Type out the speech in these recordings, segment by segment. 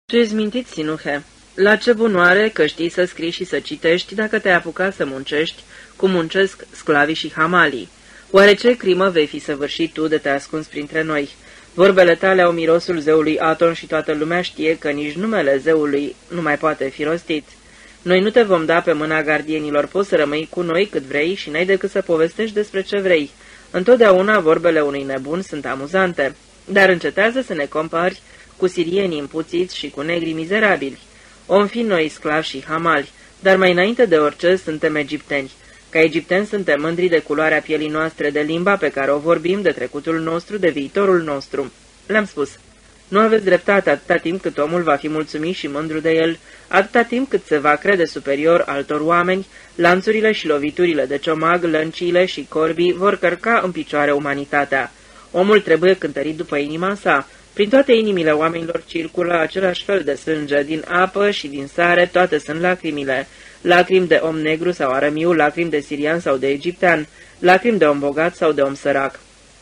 Tu ești mintit, Sinuhe. La ce bunoare că știi să scrii și să citești dacă te-ai apucat să muncești, cum muncesc sclavii și hamalii? Oare ce crimă vei fi săvârșit tu de te ascunzi printre noi? Vorbele tale au mirosul zeului Aton și toată lumea știe că nici numele zeului nu mai poate fi rostit. Noi nu te vom da pe mâna gardienilor, poți să rămâi cu noi cât vrei și n-ai decât să povestești despre ce vrei. Întotdeauna vorbele unui nebun sunt amuzante, dar încetează să ne compari cu sirienii împuțiți și cu negrii mizerabili. Om fi noi sclavi și hamali, dar mai înainte de orice suntem egipteni. Ca egipteni suntem mândri de culoarea pielii noastre, de limba pe care o vorbim, de trecutul nostru, de viitorul nostru. Le-am spus, nu aveți dreptate atâta timp cât omul va fi mulțumit și mândru de el, atâta timp cât se va crede superior altor oameni, lanțurile și loviturile de ciomag, lănciile și corbii vor cărca în picioare umanitatea. Omul trebuie cântărit după inima sa. Prin toate inimile oamenilor circulă același fel de sânge, din apă și din sare, toate sunt lacrimile. Lacrimi de om negru sau arămiu, lacrimi de sirian sau de egiptean, lacrimi de om bogat sau de om sărac.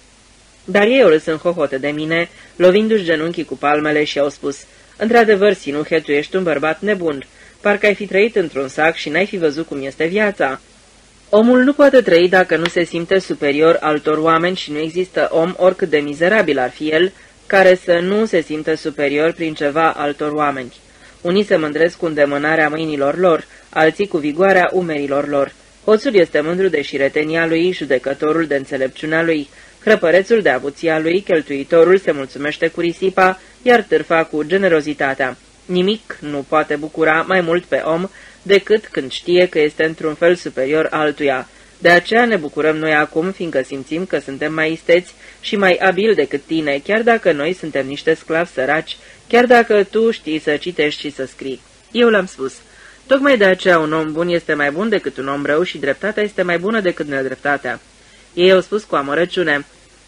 Dar ei au râs în hohote de mine, lovindu-și genunchii cu palmele și au spus, într-adevăr, Sinuhe, tu ești un bărbat nebun, parcă ai fi trăit într-un sac și n-ai fi văzut cum este viața. Omul nu poate trăi dacă nu se simte superior altor oameni și nu există om, oricât de mizerabil ar fi el, care să nu se simtă superior prin ceva altor oameni. Unii se mândresc cu îndemânarea mâinilor lor, alții cu vigoarea umerilor lor. Hoțul este mândru de șiretenia lui, judecătorul de înțelepciunea lui, hrăpărețul de avuția lui, cheltuitorul se mulțumește cu risipa, iar târfa cu generozitatea. Nimic nu poate bucura mai mult pe om decât când știe că este într-un fel superior altuia. De aceea ne bucurăm noi acum, fiindcă simțim că suntem mai isteți și mai abili decât tine, chiar dacă noi suntem niște sclavi săraci, chiar dacă tu știi să citești și să scrii. Eu le-am spus. Tocmai de aceea un om bun este mai bun decât un om rău și dreptatea este mai bună decât nedreptatea. Ei au spus cu amărăciune,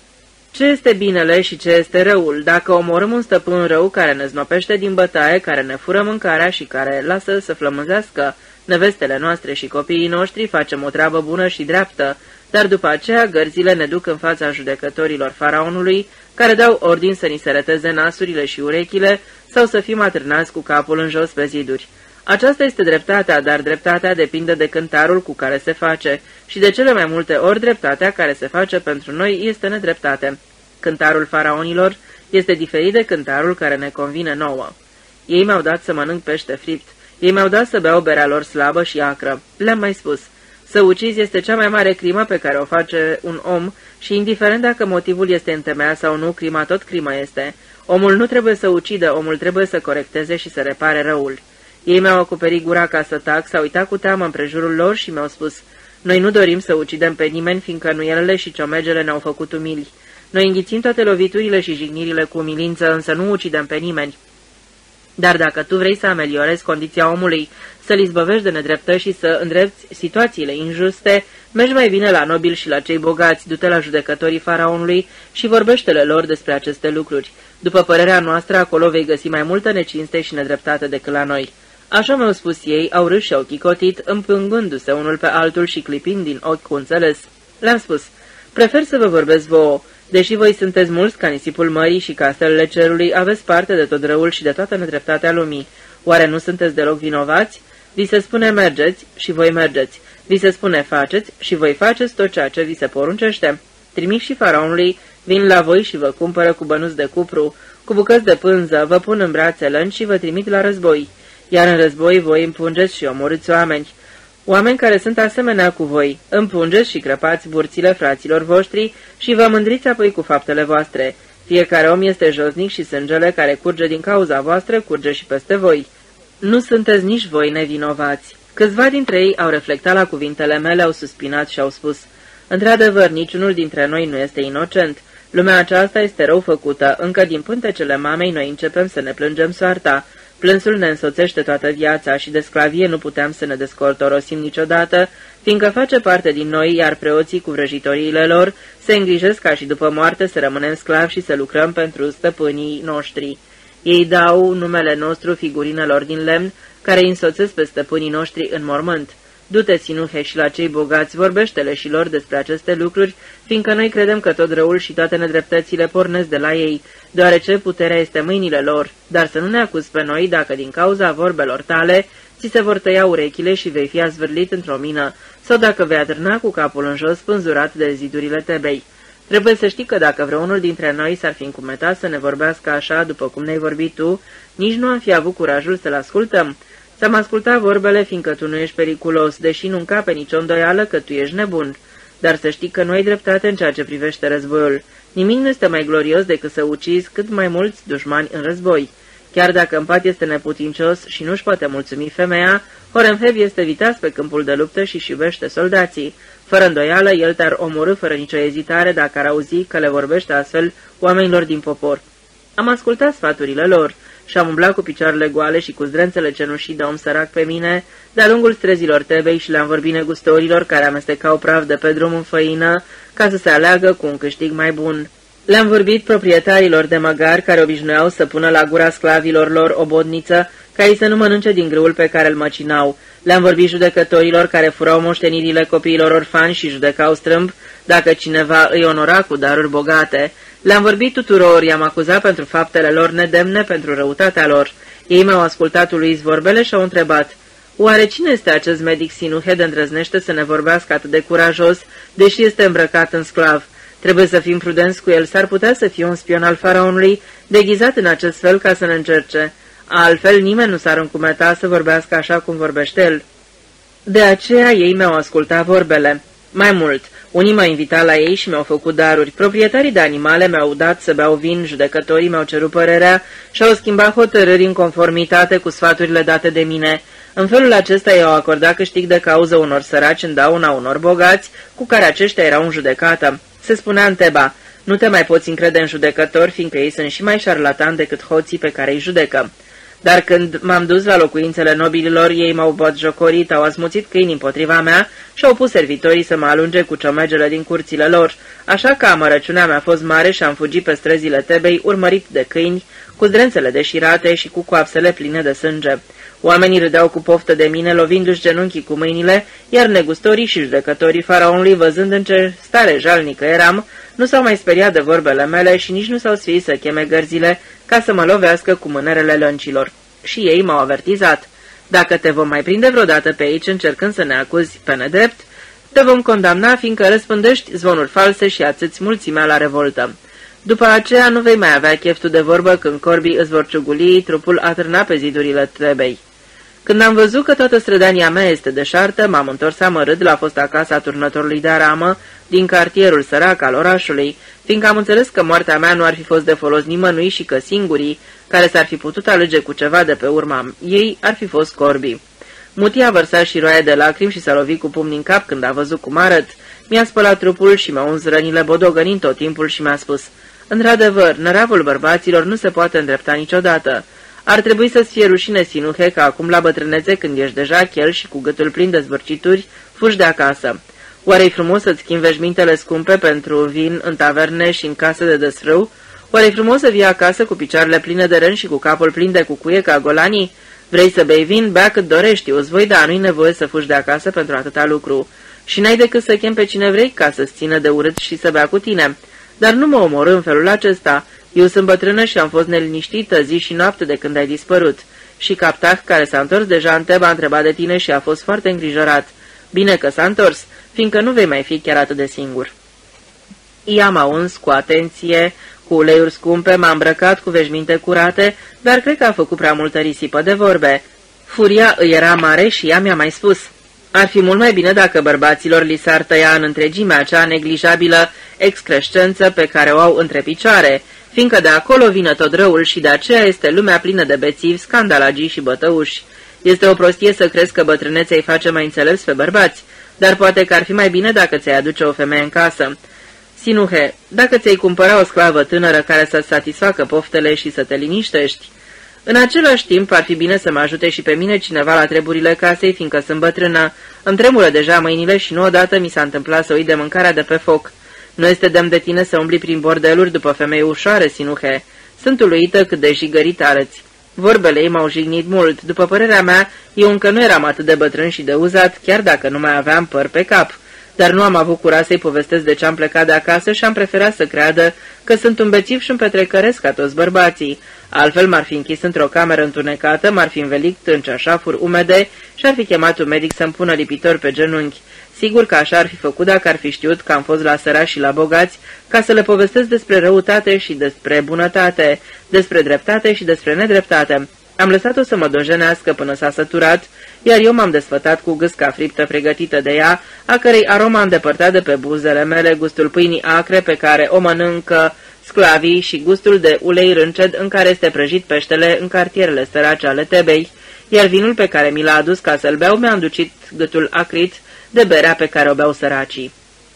ce este binele și ce este răul, dacă omorâm un stăpân rău care ne znopește din bătaie, care ne fură mâncarea și care lasă să flămânzească nevestele noastre și copiii noștri, facem o treabă bună și dreaptă, dar după aceea gărzile ne duc în fața judecătorilor faraonului, care dau ordin să ni se reteze nasurile și urechile sau să fim atârnați cu capul în jos pe ziduri. Aceasta este dreptatea, dar dreptatea depinde de cântarul cu care se face și de cele mai multe ori dreptatea care se face pentru noi este nedreptate. Cântarul faraonilor este diferit de cântarul care ne convine nouă. Ei mi-au dat să mănânc pește fript, ei mi-au dat să beau berea lor slabă și acră. Le-am mai spus, să ucizi este cea mai mare crimă pe care o face un om și indiferent dacă motivul este întemeiat sau nu, crima tot crimă este. Omul nu trebuie să ucidă, omul trebuie să corecteze și să repare răul. Ei mi-au acoperit gura ca să tac, s-au uitat cu teamă împrejurul lor și mi-au spus, noi nu dorim să ucidem pe nimeni, fiindcă nuielele și ciomegele ne-au făcut umili. Noi înghițim toate loviturile și jignirile cu umilință, însă nu ucidem pe nimeni. Dar dacă tu vrei să ameliorezi condiția omului, să-l izbăvești de nedreptăți și să îndrepți situațiile injuste, mergi mai bine la nobili și la cei bogați, du-te la judecătorii faraonului și vorbește-le lor despre aceste lucruri. După părerea noastră, acolo vei găsi mai multă necinste și nedreptate decât la noi. Așa mi-au spus ei, au râs și au chicotit, împângându-se unul pe altul și clipind din ochi cu înțeles. Le-am spus, prefer să vă vorbesc vouă. Deși voi sunteți mulți ca nisipul mării și ca stelele cerului, aveți parte de tot răul și de toată nedreptatea lumii. Oare nu sunteți deloc vinovați? Vi se spune mergeți și voi mergeți. Vi se spune faceți și voi faceți tot ceea ce vi se poruncește. Trimiși faraonului vin la voi și vă cumpără cu bănuți de cupru, cu bucăți de pânză, vă pun în brațe lănci și vă trimit la război. Iar în război voi împungeți și omorâți oameni. Oameni care sunt asemenea cu voi, împungeți și crăpați burțile fraților voștri și vă mândriți apoi cu faptele voastre. Fiecare om este josnic și sângele care curge din cauza voastră curge și peste voi. Nu sunteți nici voi nevinovați. Câțiva dintre ei au reflectat la cuvintele mele, au suspinat și au spus, într-adevăr, niciunul dintre noi nu este inocent. Lumea aceasta este rău făcută, încă din pântecele mamei noi începem să ne plângem soarta. Plânsul ne însoțește toată viața și de sclavie nu puteam să ne descortorosim niciodată, fiindcă face parte din noi, iar preoții cu vrăjitoriile lor se îngrijesc ca și după moarte să rămânem sclavi și să lucrăm pentru stăpânii noștri. Ei dau numele nostru figurinelor din lemn care îi însoțesc pe stăpânii noștri în mormânt. Du-te, Sinuhe, și la cei bogați, vorbește-le și lor despre aceste lucruri, fiindcă noi credem că tot răul și toate nedreptățile pornesc de la ei, deoarece puterea este mâinile lor, dar să nu ne acuzi pe noi dacă din cauza vorbelor tale ți se vor tăia urechile și vei fi azvârlit într-o mină, sau dacă vei atârna cu capul în jos spânzurat de zidurile Tebei. Trebuie să știi că dacă vreunul dintre noi s-ar fi încumetat să ne vorbească așa după cum ne-ai vorbit tu, nici nu am fi avut curajul să-l ascultăm. Să-mi asculta vorbele, fiindcă tu nu ești periculos, deși nu încape nicio îndoială că tu ești nebun. Dar să știi că nu ai dreptate în ceea ce privește războiul. Nimic nu este mai glorios decât să ucizi cât mai mulți dușmani în război. Chiar dacă Împat este neputincios și nu-și poate mulțumi femeia, Horemheb este viteaz pe câmpul de luptă și iubește soldații. Fără îndoială, el te-ar omorî fără nicio ezitare dacă ar auzi că le vorbește astfel oamenilor din popor. Am ascultat sfaturile lor și am umblat cu picioarele goale și cu zdrențele cenușii de om sărac pe mine de-a lungul străzilor Tebei și le-am vorbit negustorilor care amestecau praf de pe drum în făină ca să se aleagă cu un câștig mai bun. Le-am vorbit proprietarilor de măgari care obișnuiau să pună la gura sclavilor lor o bodniță ca ei să nu mănânce din grâul pe care îl măcinau. Le-am vorbit judecătorilor care furau moștenirile copiilor orfani și judecau strâmb dacă cineva îi onora cu daruri bogate. Le-am vorbit tuturor, i-am acuzat pentru faptele lor nedemne, pentru răutatea lor. Ei mi-au ascultat uluiți vorbele și au întrebat: oare cine este acest medic Sinuhe de îndrăznește să ne vorbească atât de curajos, deși este îmbrăcat în sclav? Trebuie să fim prudenți cu el, s-ar putea să fie un spion al faraonului, deghizat în acest fel ca să ne încerce. Altfel nimeni nu s-ar încumeta să vorbească așa cum vorbește el. De aceea ei mi-au ascultat vorbele. Mai mult, unii m-au invitat la ei și mi-au făcut daruri. Proprietarii de animale mi-au dat să beau vin, judecătorii mi-au cerut părerea și au schimbat hotărâri în conformitate cu sfaturile date de mine. În felul acesta i-au acordat câștig de cauză unor săraci în dauna unor bogați, cu care aceștia erau în judecată. Se spunea în Teba: nu te mai poți încrede în judecători, fiindcă ei sunt și mai șarlatani decât hoții pe care îi judecă. Dar când m-am dus la locuințele nobililor, ei m-au batjocorit, au asmuțit câini împotriva mea și au pus servitorii să mă alunge cu ciomegele din curțile lor, așa că amărăciunea mea a fost mare și am fugit pe străzile Tebei, urmărit de câini, cu zdrențele deșirate și cu coapsele pline de sânge. Oamenii râdeau cu poftă de mine, lovindu-și genunchii cu mâinile, iar negustorii și judecătorii faraonului, văzând în ce stare jalnică eram, nu s-au mai speriat de vorbele mele și nici nu s-au sfiit să cheme gărzile ca să mă lovească cu mânerele lăncilor. Și ei m-au avertizat: dacă te vom mai prinde vreodată pe aici încercând să ne acuzi pe nedrept, te vom condamna, fiindcă răspândești zvonuri false și ațâți mulțimea la revoltă. După aceea nu vei mai avea cheftul de vorbă când corbii îți vor ciuguli trupul atârna pe zidurile Tebei. Când am văzut că toată strădania mea este deșartă, m-am întors amărât la fosta casa turnătorului de aramă din cartierul sărac al orașului, fiindcă am înțeles că moartea mea nu ar fi fost de folos nimănui și că singurii care s-ar fi putut alege cu ceva de pe urma ei ar fi fost corbii. Mutia a vărsat și roaie de lacrimi și s-a lovit cu pumnii în cap când a văzut cum arăt. Mi-a spălat trupul și mi-a uns rănile bodogănind tot timpul și mi-a spus: într-adevăr, năravul bărbaților nu se poate îndrepta niciodată. Ar trebui să-ți fie rușine, Sinuhe, că acum la bătrânețe, când ești deja chel și cu gâtul plin de zvârcituri, fugi de acasă. Oare-i frumos să-ți schimbi veșmintele scumpe pentru vin în taverne și în case de desfrâu? Oare-i frumos să vii acasă cu picioarele pline de râni și cu capul plin de cucuie ca golanii? Vrei să bei vin? Bea cât dorești, îți voi da, nu-i nevoie să fugi de acasă pentru atâta lucru. Și n-ai decât să chem pe cine vrei ca să-ți țină de urât și să bea cu tine. Dar nu mă omorâ în felul acesta. Eu sunt bătrână și am fost neliniștită zi și noapte de când ai dispărut. Și Captah, care s-a întors deja în Teba, a întrebat de tine și a fost foarte îngrijorat. Bine că s-a întors, fiindcă nu vei mai fi chiar atât de singur. I-am uns cu atenție, cu uleiuri scumpe, m-a îmbrăcat cu veșminte curate, dar cred că a făcut prea multă risipă de vorbe. Furia îi era mare și ea mi-a mai spus: ar fi mult mai bine dacă bărbaților li s-ar tăia în întregime acea neglijabilă excrescență pe care o au între picioare, fiindcă de acolo vine tot răul și de aceea este lumea plină de bețivi, scandalagii și bătăuși. Este o prostie să crezi că bătrânețea îi face mai înțelepți pe bărbați, dar poate că ar fi mai bine dacă ți-ai aduce o femeie în casă. Sinuhe, dacă ți-ai cumpăra o sclavă tânără care să-ți satisfacă poftele și să te liniștești. În același timp, ar fi bine să mă ajute și pe mine cineva la treburile casei, fiindcă sunt bătrână, îmi tremură deja mâinile și nu odată mi s-a întâmplat să uit de mâncarea de pe foc. Nu este demn de tine să umbli prin bordeluri după femei ușoare, Sinuhe. Sunt uluită cât de jigărit arăți. Vorbele ei m-au jignit mult. După părerea mea, eu încă nu eram atât de bătrân și de uzat, chiar dacă nu mai aveam păr pe cap. Dar nu am avut curaj să-i povestesc de ce am plecat de acasă și am preferat să creadă că sunt un bețiv și un petrecăresc ca toți bărbații. Altfel m-ar fi închis într-o cameră întunecată, m-ar fi învelit în ceașafuri umede și ar fi chemat un medic să-mi pună lipitor pe genunchi. Sigur că așa ar fi făcut dacă ar fi știut că am fost la sărași și la bogați, ca să le povestesc despre răutate și despre bunătate, despre dreptate și despre nedreptate. Am lăsat-o să mă dojenească până s-a săturat, iar eu m-am desfătat cu gâsca friptă pregătită de ea, a cărei aroma îndepărtat de pe buzele mele gustul pâinii acre pe care o mănâncă sclavii și gustul de ulei rânced în care este prăjit peștele în cartierele sărace ale Tebei, iar vinul pe care mi l-a adus ca să-l beau mi-a înducit gâtul acrit de berea pe care o beau săracii.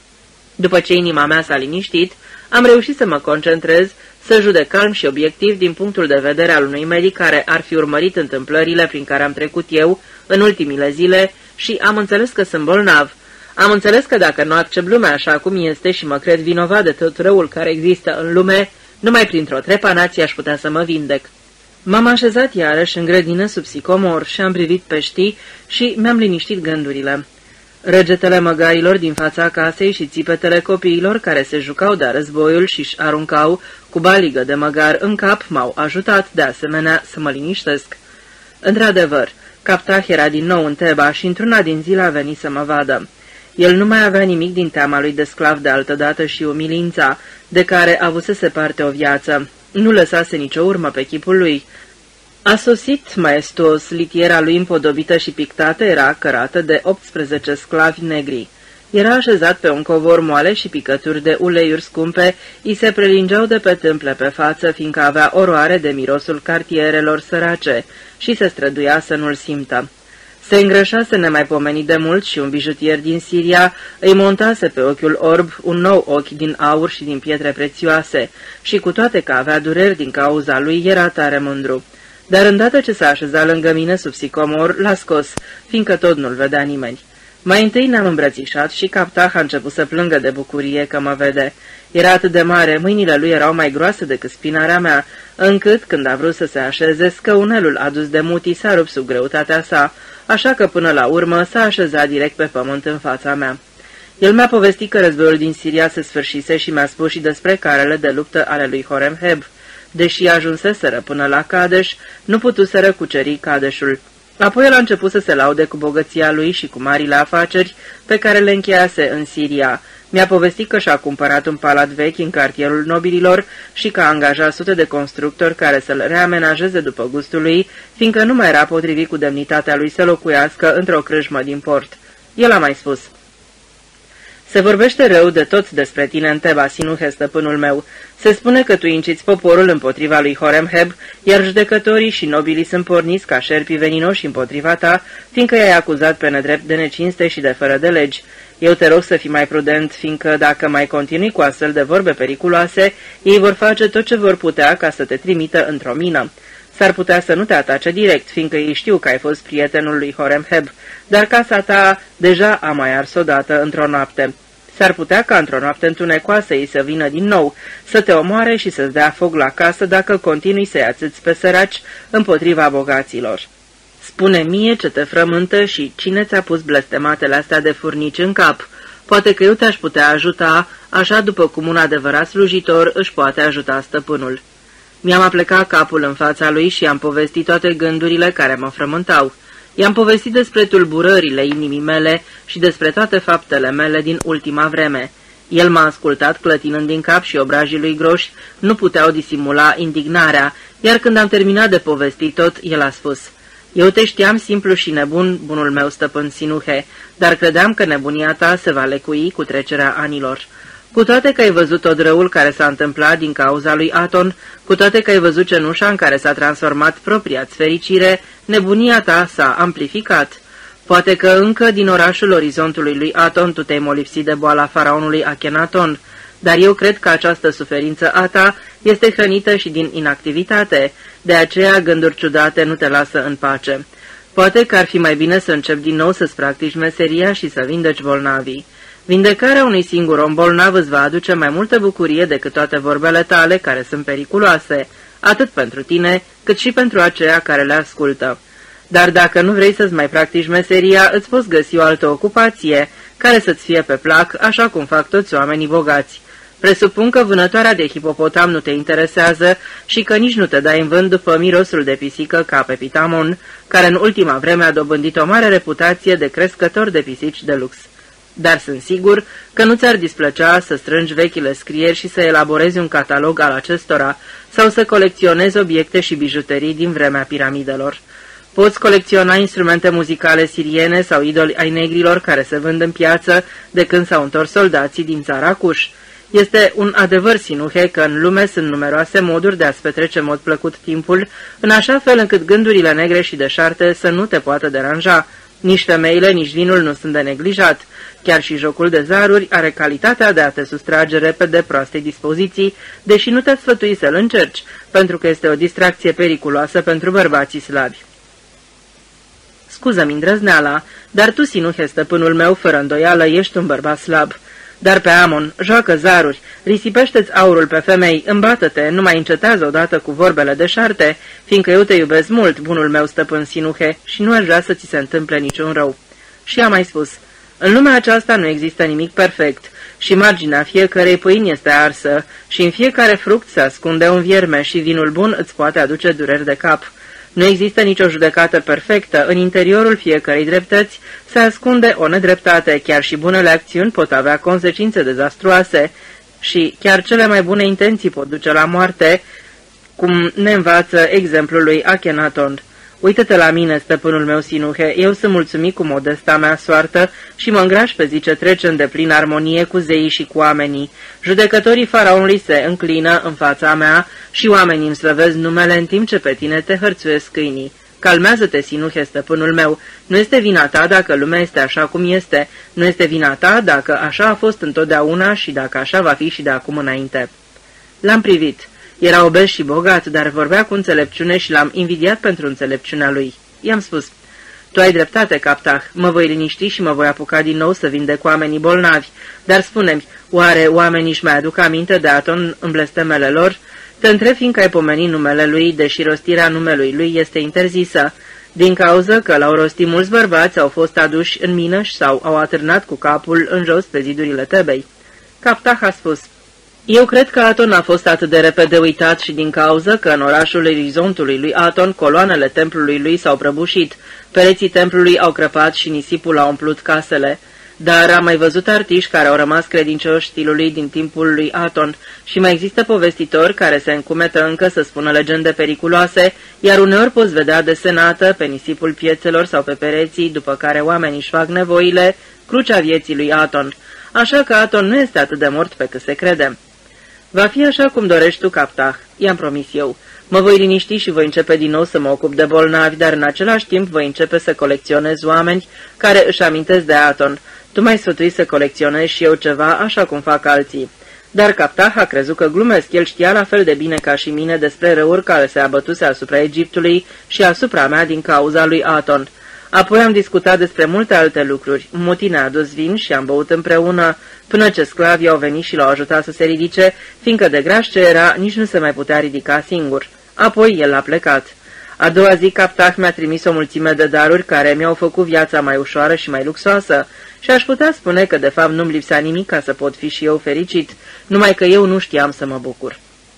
După ce inima mea s-a liniștit, am reușit să mă concentrez, să judec calm și obiectiv din punctul de vedere al unui medic care ar fi urmărit întâmplările prin care am trecut eu în ultimile zile și am înțeles că sunt bolnav. Am înțeles că dacă nu accept lumea așa cum este și mă cred vinovat de tot răul care există în lume, numai printr-o trepanație aș putea să mă vindec. M-am așezat iarăși în grădină sub sicomor și am privit peștii și mi-am liniștit gândurile. Răgetele măgarilor din fața casei și țipetele copiilor care se jucau de războiul și-și aruncau cu baligă de măgar în cap m-au ajutat de asemenea să mă liniștesc. Într-adevăr, Captah era din nou în Teba și într-una din zile a venit să mă vadă. El nu mai avea nimic din teama lui de sclav de altădată și umilința, de care avusese parte o viață. Nu lăsase nicio urmă pe chipul lui. A sosit maestuos, litiera lui împodobită și pictată era cărată de 18 sclavi negri. Era așezat pe un covor moale și picături de uleiuri scumpe îi se prelingeau de pe tâmple pe față, fiindcă avea oroare de mirosul cartierelor sărace și se străduia să nu-l simtă. Se îngrășase nemaipomenit de mult și un bijutier din Siria îi montase pe ochiul orb un nou ochi din aur și din pietre prețioase și cu toate că avea dureri din cauza lui era tare mândru. Dar îndată ce s-a așezat lângă mine sub sicomor, l-a scos, fiindcă tot nu-l vedea nimeni. Mai întâi ne-am îmbrățișat și Captah a început să plângă de bucurie că mă vede. Era atât de mare, mâinile lui erau mai groase decât spinarea mea, încât, când a vrut să se așeze, scăunelul adus de Muti s-a rupt sub greutatea sa, așa că până la urmă s-a așezat direct pe pământ în fața mea. El mi-a povestit că războiul din Siria se sfârșise și mi-a spus și despre carele de luptă ale lui Horemheb. Deși ajunseseră până la Kadesh, nu putuseră cuceri Kadeshul. Apoi el a început să se laude cu bogăția lui și cu marile afaceri pe care le încheiase în Siria. Mi-a povestit că și-a cumpărat un palat vechi în cartierul nobililor și că a angajat sute de constructori care să-l reamenajeze după gustul lui, fiindcă nu mai era potrivit cu demnitatea lui să locuiască într-o crâșmă din port. El a mai spus: "Se vorbește rău de tot despre tine în Teba, Sinuhe, stăpânul meu. Se spune că tu inciți poporul împotriva lui Horemheb, iar judecătorii și nobilii sunt porniți ca șerpii veninoși împotriva ta, fiindcă i-ai acuzat pe nedrept de necinste și de fără de legi. Eu te rog să fii mai prudent, fiindcă dacă mai continui cu astfel de vorbe periculoase, ei vor face tot ce vor putea ca să te trimită într-o mină. S-ar putea să nu te atace direct, fiindcă ei știu că ai fost prietenul lui Horemheb, dar casa ta deja a mai ars odată într-o noapte. S-ar putea ca într-o noapte întunecoasă ei să vină din nou, să te omoare și să-ți dea foc la casă dacă continui să-i ațâți pe săraci împotriva bogaților. Spune mie ce te frământă și cine ți-a pus blestematele astea de furnici în cap. Poate că eu te-aș putea ajuta, așa după cum un adevărat slujitor își poate ajuta stăpânul." Mi-am aplecat capul în fața lui și i-am povestit toate gândurile care mă frământau. I-am povestit despre tulburările inimii mele și despre toate faptele mele din ultima vreme. El m-a ascultat clătinând din cap și obrajii lui groși nu puteau disimula indignarea, iar când am terminat de povestit tot, el a spus: "Eu te știam simplu și nebun, bunul meu stăpân Sinuhe, dar credeam că nebunia ta se va lecui cu trecerea anilor. Cu toate că ai văzut tot răul care s-a întâmplat din cauza lui Aton, cu toate că ai văzut cenușa în care s-a transformat propria-ți fericire, nebunia ta s-a amplificat. Poate că încă din orașul orizontului lui Aton tu te-ai molipsit de boala faraonului Akhenaton, dar eu cred că această suferință a ta este hrănită și din inactivitate, de aceea gânduri ciudate nu te lasă în pace. Poate că ar fi mai bine să începi din nou să-ți practici meseria și să vindeci bolnavii. Vindecarea unui singur om bolnav îți va aduce mai multă bucurie decât toate vorbele tale care sunt periculoase. atât pentru tine, cât și pentru aceia care le ascultă. Dar dacă nu vrei să-ți mai practici meseria, îți poți găsi o altă ocupație, care să-ți fie pe plac, așa cum fac toți oamenii bogați. Presupun că vânătoarea de hipopotam nu te interesează și că nici nu te dai în vânt după mirosul de pisică ca pe Pitamon, care în ultima vreme a dobândit o mare reputație de crescător de pisici de lux. Dar sunt sigur că nu ți-ar displăcea să strângi vechile scrieri și să elaborezi un catalog al acestora, sau să colecționezi obiecte și bijuterii din vremea piramidelor. Poți colecționa instrumente muzicale siriene sau idoli ai negrilor care se vând în piață de când s-au întors soldații din țara Cuș. Este un adevăr, Sinuhe, că în lume sunt numeroase moduri de a-ți petrece în mod plăcut timpul, în așa fel încât gândurile negre și deșarte să nu te poată deranja. Nici femeile, nici vinul nu sunt de neglijat. Chiar și jocul de zaruri are calitatea de a te sustrage repede proastei dispoziții, deși nu te sfătui să-l încerci, pentru că este o distracție periculoasă pentru bărbații slabi. Scuză-mi îndrăzneala, dar tu, Sinuhe, stăpânul meu, fără îndoială, ești un bărbat slab. Dar pe Amon, joacă zaruri, risipește-ți aurul pe femei, îmbată-te, nu mai încetează odată cu vorbele deșarte, fiindcă eu te iubesc mult, bunul meu stăpân Sinuhe, și nu aș vrea să ți se întâmple niciun rău. Și a mai spus, în lumea aceasta nu există nimic perfect, și marginea fiecărei pâini este arsă, și în fiecare fruct se ascunde un vierme și vinul bun îți poate aduce dureri de cap. Nu există nicio judecată perfectă, în interiorul fiecărei dreptăți se ascunde o nedreptate, chiar și bunele acțiuni pot avea consecințe dezastruoase și chiar cele mai bune intenții pot duce la moarte, cum ne învață exemplul lui Akhenaton. Uită-te la mine, stăpânul meu Sinuhe, eu sunt mulțumit cu modesta mea soartă și mă îngraș pe zi ce trece în deplin armonie cu zeii și cu oamenii. Judecătorii faraonului se înclină în fața mea și oamenii îmi slăvesc numele în timp ce pe tine te hărțuiesc câinii. Calmează-te, Sinuhe, stăpânul meu, nu este vina ta dacă lumea este așa cum este, nu este vina ta dacă așa a fost întotdeauna și dacă așa va fi și de acum înainte. L-am privit. Era obez și bogat, dar vorbea cu înțelepciune și l-am invidiat pentru înțelepciunea lui. I-am spus, tu ai dreptate, Captah, mă voi liniști și mă voi apuca din nou să vindec oamenii bolnavi, dar spune-mi, oare oamenii își mai aduc aminte de Aton în blestemele lor? Te întreb fiindcă ai pomenit numele lui, deși rostirea numelui lui este interzisă, din cauză că l-au rostit mulți bărbați, au fost aduși în mină sau au atârnat cu capul în jos pe zidurile Tebei. Captah a spus, eu cred că Aton a fost atât de repede uitat și din cauză că în orașul orizontului lui Aton coloanele templului lui s-au prăbușit, pereții templului au crăpat și nisipul a umplut casele. Dar am mai văzut artiști care au rămas credincioși stilului din timpul lui Aton și mai există povestitori care se încumetă încă să spună legende periculoase, iar uneori poți vedea desenată pe nisipul piețelor sau pe pereții după care oamenii își fac nevoile, crucea vieții lui Aton. Așa că Aton nu este atât de mort pe cât se crede. Va fi așa cum dorești tu, Captah, i-am promis eu. Mă voi liniști și voi începe din nou să mă ocup de bolnavi, dar în același timp voi începe să colecționez oameni care își amintesc de Aton. Tu m-ai sfătui să colecționez și eu ceva, așa cum fac alții. Dar Captah a crezut că glumesc, el știa la fel de bine ca și mine despre răuri care se abătuse asupra Egiptului și asupra mea din cauza lui Aton. Apoi am discutat despre multe alte lucruri. Muti ne-a adus vin și am băut împreună, până ce sclavii au venit și l-au ajutat să se ridice, fiindcă de graș ce era, nici nu se mai putea ridica singur. Apoi el a plecat. A doua zi Captah mi-a trimis o mulțime de daruri care mi-au făcut viața mai ușoară și mai luxoasă și aș putea spune că de fapt nu-mi lipsea nimic ca să pot fi și eu fericit, numai că eu nu știam să mă bucur.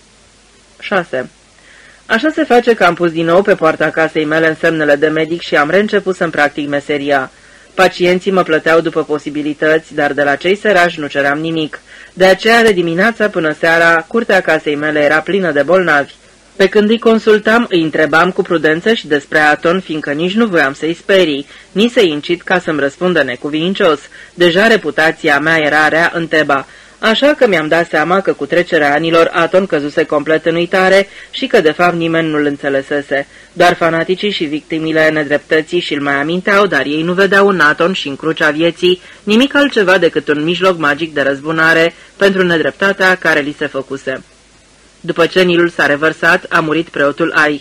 6. Așa se face că am pus din nou pe poarta casei mele însemnele de medic și am reînceput să-mi practic meseria. Pacienții mă plăteau după posibilități, dar de la cei sărași nu ceream nimic. De aceea, de dimineața până seara, curtea casei mele era plină de bolnavi. Pe când îi consultam, îi întrebam cu prudență și despre Aton, fiindcă nici nu voiam să-i sperii, nici să-i incit ca să-mi răspundă necuvincios. Deja reputația mea era rea în Teba. Așa că mi-am dat seama că cu trecerea anilor Aton căzuse complet în uitare și că de fapt nimeni nu-l înțelesese. Doar fanaticii și victimile nedreptății și-l mai aminteau, dar ei nu vedeau în Aton și în crucea vieții nimic altceva decât un mijloc magic de răzbunare pentru nedreptatea care li se făcuse. După ce Nilul s-a revărsat, a murit preotul Ai.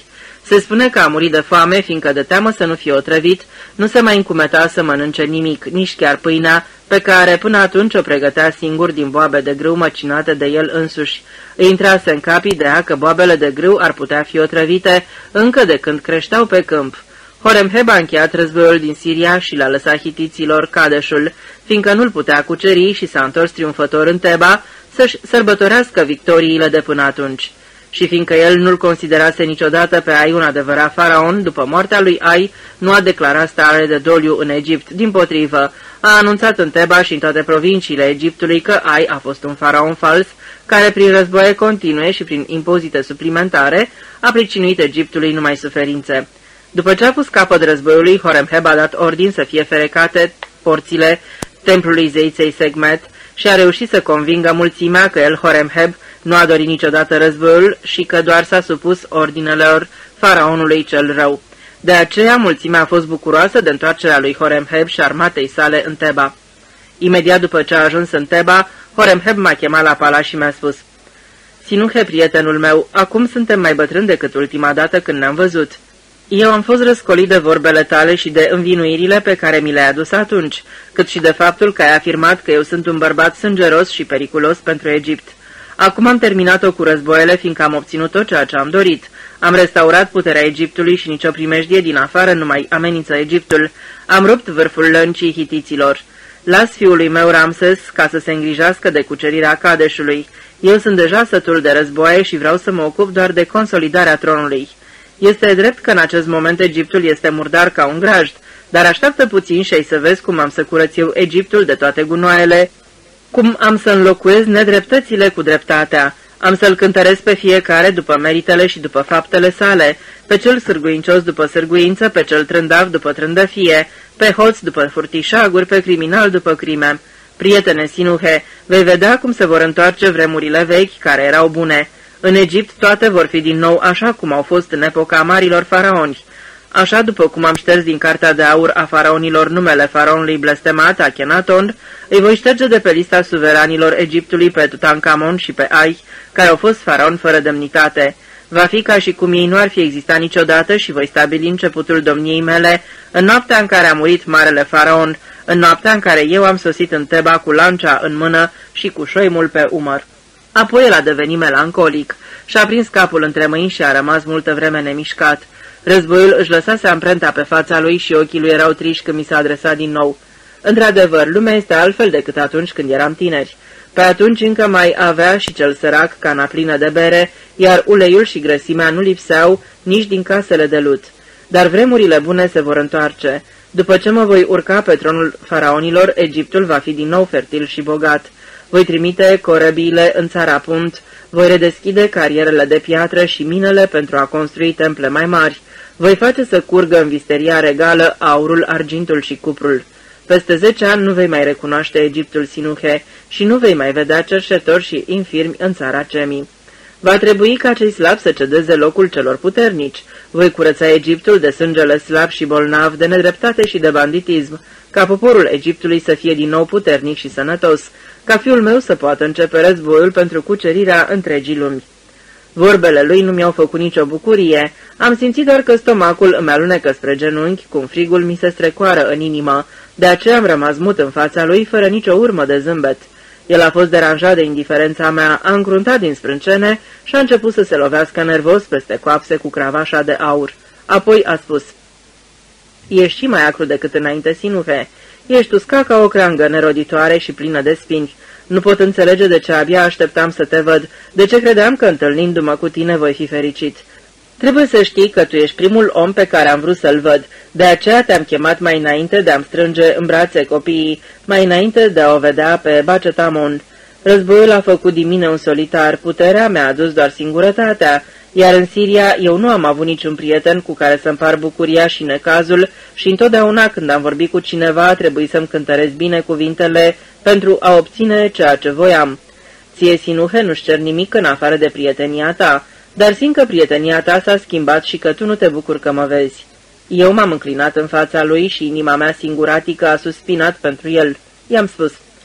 Se spune că a murit de foame, fiindcă de teamă să nu fie otrăvit, nu se mai încumeta să mănânce nimic, nici chiar pâinea, pe care până atunci o pregătea singur din boabe de grâu măcinate de el însuși. Îi intrase în cap ideea că boabele de grâu ar putea fi otrăvite încă de când creșteau pe câmp. Horemheb a încheiat războiul din Siria și l-a lăsat hitiților Kadeșul, fiindcă nu-l putea cuceri și s-a întors triumfător în Teba să-și sărbătorească victoriile de până atunci. Și fiindcă el nu-l considerase niciodată pe Ai un adevărat faraon, după moartea lui Ai nu a declarat stare de doliu în Egipt, dimpotrivă, a anunțat în Teba și în toate provinciile Egiptului că Ai a fost un faraon fals, care prin războaie continue și prin impozite suplimentare a pricinuit Egiptului numai suferințe. După ce a pus capăt războiului, Horemheb a dat ordin să fie ferecate porțile templului zeiței Segmet și a reușit să convingă mulțimea că el, Horemheb, nu a dorit niciodată războiul și că doar s-a supus ordinelor faraonului cel rău. De aceea, mulțimea a fost bucuroasă de întoarcerea lui Horemheb și armatei sale în Teba. Imediat după ce a ajuns în Teba, Horemheb m-a chemat la palaș și mi-a spus: Sinuhe, prietenul meu, acum suntem mai bătrâni decât ultima dată când ne-am văzut. Eu am fost răscolit de vorbele tale și de învinuirile pe care mi le-ai adus atunci, cât și de faptul că ai afirmat că eu sunt un bărbat sângeros și periculos pentru Egipt. Acum am terminat-o cu războaiele, fiindcă am obținut tot ceea ce am dorit. Am restaurat puterea Egiptului și nicio primejdie din afară nu mai amenință Egiptul. Am rupt vârful lăncii hitiților. Las fiului meu Ramses ca să se îngrijească de cucerirea Kadeșului. Eu sunt deja sătul de războaie și vreau să mă ocup doar de consolidarea tronului. Este drept că în acest moment Egiptul este murdar ca un grajd, dar așteaptă puțin și ai să vezi cum am să curăț eu Egiptul de toate gunoaiele, cum am să înlocuiesc nedreptățile cu dreptatea, am să-l cântăresc pe fiecare după meritele și după faptele sale, pe cel sârguincios după sârguință, pe cel trândav după trândăfie, pe hoț după furtișaguri, pe criminal după crime. Prietene Sinuhe, vei vedea cum se vor întoarce vremurile vechi care erau bune. În Egipt toate vor fi din nou așa cum au fost în epoca marilor faraoni. Așa după cum am șters din cartea de aur a faraonilor numele faraonului blestemat, Akhenaton, îi voi șterge de pe lista suveranilor Egiptului pe Tutankhamon și pe Ai, care au fost faraoni fără demnitate. Va fi ca și cum ei nu ar fi existat niciodată și voi stabili începutul domniei mele în noaptea în care a murit marele faraon, în noaptea în care eu am sosit în Teba cu lancea în mână și cu șoimul pe umăr. Apoi el a devenit melancolic, și-a prins capul între mâini și a rămas multă vreme nemișcat. Războiul își lăsase amprenta pe fața lui și ochii lui erau triși când mi s-a adresat din nou. Într-adevăr, lumea este altfel decât atunci când eram tineri. Pe atunci încă mai avea și cel sărac cana plină de bere, iar uleiul și grăsimea nu lipseau nici din casele de lut. Dar vremurile bune se vor întoarce. După ce mă voi urca pe tronul faraonilor, Egiptul va fi din nou fertil și bogat. Voi trimite corăbiile în țara Punt, voi redeschide carierele de piatră și minele pentru a construi temple mai mari. Voi face să curgă în visteria regală aurul, argintul și cuprul. Peste 10 ani nu vei mai recunoaște Egiptul Sinuhe și nu vei mai vedea cerșetori și infirmi în țara Cemi. Va trebui ca cei slabi să cedeze locul celor puternici. Voi curăța Egiptul de sângele slab și bolnav, de nedreptate și de banditism, ca poporul Egiptului să fie din nou puternic și sănătos, ca fiul meu să poată începe războiul pentru cucerirea întregii lumi. Vorbele lui nu mi-au făcut nicio bucurie, am simțit doar că stomacul îmi alunecă spre genunchi, cum frigul mi se strecoară în inimă, de aceea am rămas mut în fața lui fără nicio urmă de zâmbet. El a fost deranjat de indiferența mea, a încruntat din sprâncene și a început să se lovească nervos peste coapse cu cravașa de aur. Apoi a spus: Ești și mai acru decât înainte, Sinuhe. Ești uscat ca o creangă neroditoare și plină de spini. Nu pot înțelege de ce abia așteptam să te văd, de ce credeam că întâlnindu-mă cu tine voi fi fericit. Trebuie să știi că tu ești primul om pe care am vrut să-l văd, de aceea te-am chemat mai înainte de a-mi strânge în brațe copiii, mai înainte de a o vedea pe Bacetamon. Războiul a făcut din mine un solitar, puterea mi-a adus doar singurătatea, iar în Siria eu nu am avut niciun prieten cu care să împar bucuria și necazul și întotdeauna când am vorbit cu cineva a trebuit să-mi cântăresc bine cuvintele pentru a obține ceea ce voiam. Ție, Sinuhe, nu-și cer nimic în afară de prietenia ta, dar simt că prietenia ta s-a schimbat și că tu nu te bucuri că mă vezi. Eu m-am înclinat în fața lui și inima mea singuratică a suspinat pentru el. I-am spus: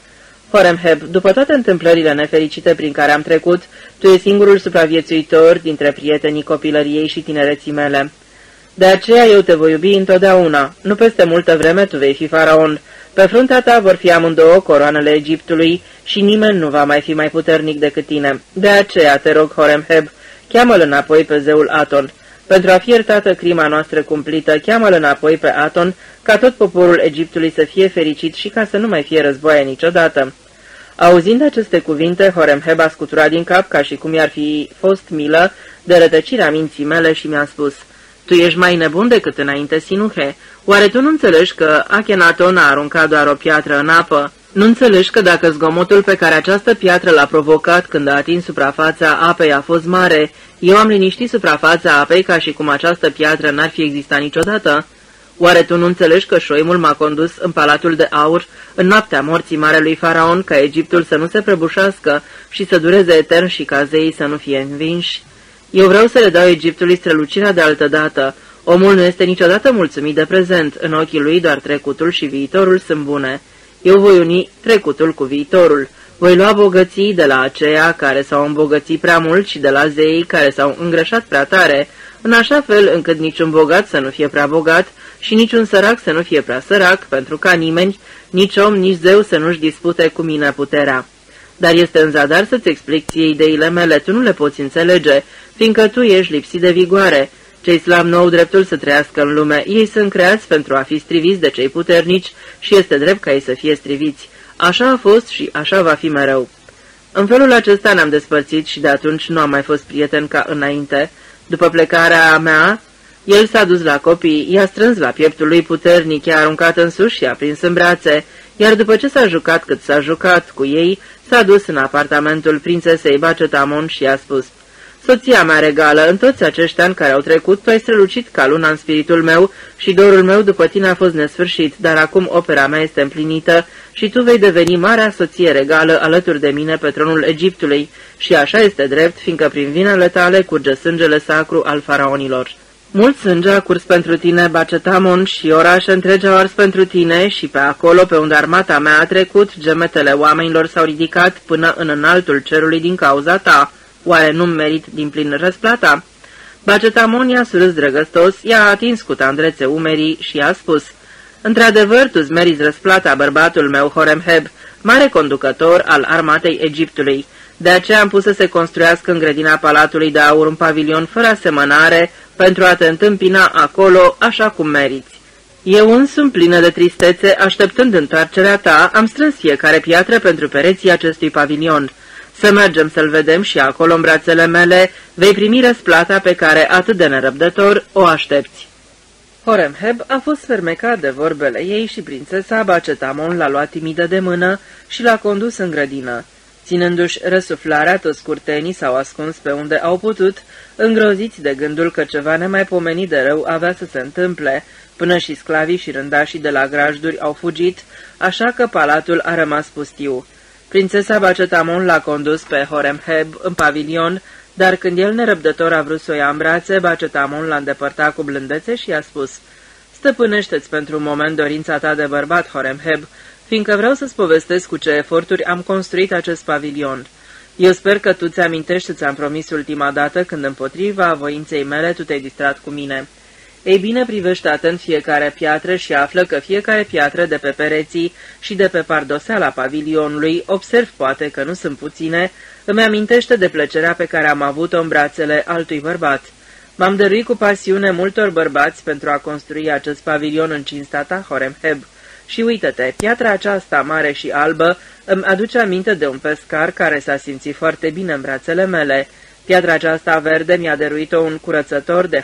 Horemheb, după toate întâmplările nefericite prin care am trecut, tu ești singurul supraviețuitor dintre prietenii copilăriei și tinereții mele. De aceea eu te voi iubi întotdeauna. Nu peste multă vreme tu vei fi faraon. Pe fruntea ta vor fi amândouă coroanele Egiptului și nimeni nu va mai fi mai puternic decât tine. De aceea te rog, Horemheb, cheamă-l înapoi pe zeul Aton. Pentru a fi iertată crima noastră cumplită, cheamă-l înapoi pe Aton, ca tot poporul Egiptului să fie fericit și ca să nu mai fie războaie niciodată. Auzind aceste cuvinte, Horemheb a scuturat din cap ca și cum i-ar fi fost milă de rătăcirea minții mele și mi-a spus: Tu ești mai nebun decât înainte, Sinuhe. Oare tu nu înțelegi că Akhenaton a aruncat doar o piatră în apă? Nu înțelegi că dacă zgomotul pe care această piatră l-a provocat când a atins suprafața apei a fost mare, eu am liniștit suprafața apei ca și cum această piatră n-ar fi existat niciodată? Oare tu nu înțelegi că șoimul m-a condus în palatul de aur în noaptea morții marelui faraon, ca Egiptul să nu se prăbușească și să dureze etern și ca zeii să nu fie învinși? Eu vreau să le dau Egiptului strălucirea de altădată. Omul nu este niciodată mulțumit de prezent, în ochii lui doar trecutul și viitorul sunt bune. Eu voi uni trecutul cu viitorul. Voi lua bogății de la aceia care s-au îmbogățit prea mult și de la zeii care s-au îngrășat prea tare, în așa fel încât niciun bogat să nu fie prea bogat și niciun sărac să nu fie prea sărac, pentru ca nimeni, nici om, nici zeu să nu-și dispute cu mine puterea. Dar este în zadar să-ți explic ție ideile mele, tu nu le poți înțelege, fiindcă tu ești lipsit de vigoare. Cei slabi nu au dreptul să trăiască în lume, ei sunt creați pentru a fi striviți de cei puternici și este drept ca ei să fie striviți. Așa a fost și așa va fi mereu. În felul acesta ne-am despărțit și de atunci nu am mai fost prieten ca înainte. După plecarea mea, el s-a dus la copii, i-a strâns la pieptul lui puternic, i-a aruncat în sus și i-a prins în brațe, iar după ce s-a jucat cât s-a jucat cu ei, s-a dus în apartamentul prințesei Bacetamon și i-a spus: Soția mea regală, în toți acești ani care au trecut, tu ai strălucit ca luna în spiritul meu și dorul meu după tine a fost nesfârșit, dar acum opera mea este împlinită și tu vei deveni marea soție regală alături de mine pe tronul Egiptului și așa este drept, fiindcă prin vinele tale curge sângele sacru al faraonilor. Mult sânge a curs pentru tine, Bacetamon, și orașe întregi au ars pentru tine și pe acolo, pe unde armata mea a trecut, gemetele oamenilor s-au ridicat până în înaltul cerului din cauza ta. Oare nu merit din plin răsplata? Bacetamon i-a surâs drăgăstos, i-a atins cu tandrețe umerii și i-a spus: Într-adevăr, tu-ți meriți răsplata, bărbatul meu, Horemheb, mare conducător al armatei Egiptului. De aceea am pus să se construiască în grădina palatului de aur un pavilion fără asemănare pentru a te întâmpina acolo așa cum meriți. Eu însumi, plină de tristețe, așteptând întoarcerea ta, am strâns fiecare piatră pentru pereții acestui pavilion. Să mergem să-l vedem și acolo, în brațele mele, vei primi răsplata pe care atât de nerăbdător o aștepți. Horemheb a fost fermecat de vorbele ei și prințesa Bacetamon l-a luat timidă de mână și l-a condus în grădină. Ținându-și răsuflarea, toți curtenii s-au ascuns pe unde au putut, îngroziți de gândul că ceva nemaipomenit de rău avea să se întâmple, până și sclavii și rândașii de la grajduri au fugit, așa că palatul a rămas pustiu. Prințesa Bacetamon l-a condus pe Horemheb în pavilion, dar când el nerăbdător a vrut să o ia în brațe, Bacetamon l-a îndepărtat cu blândețe și i-a spus: Stăpânește-ți pentru un moment dorința ta de bărbat, Horemheb, fiindcă vreau să-ți povestesc cu ce eforturi am construit acest pavilion. Eu sper că tu ți amintești ce ți-am promis ultima dată când împotriva voinței mele tu te-ai distrat cu mine. Ei bine, privește atent fiecare piatră și află că fiecare piatră de pe pereții și de pe pardoseala pavilionului, observ poate că nu sunt puține, îmi amintește de plăcerea pe care am avut-o în brațele altui bărbat. M-am dăruit cu pasiune multor bărbați pentru a construi acest pavilion în cinsta ta, Horemheb. Și uită-te, piatra aceasta mare și albă îmi aduce aminte de un pescar care s-a simțit foarte bine în brațele mele. Piatra aceasta verde mi-a dăruit-o un curățător de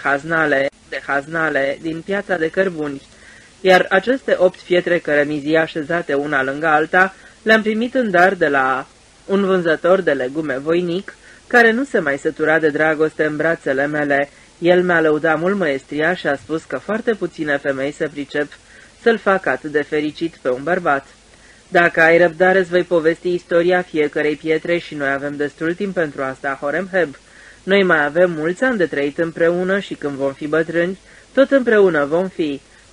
haznale din piața de cărbuni, iar aceste 8 pietre cărămizii așezate una lângă alta le-am primit în dar de la un vânzător de legume voinic, care nu se mai sătura de dragoste în brațele mele. El mi-a lăudat mult măestria și a spus că foarte puține femei se pricep să-l facă atât de fericit pe un bărbat. Dacă ai răbdare, îți voi povesti istoria fiecărei pietre și noi avem destul timp pentru asta, Horemheb. Noi mai avem mulți ani de trăit împreună și când vom fi bătrâni, tot împreună vom fi.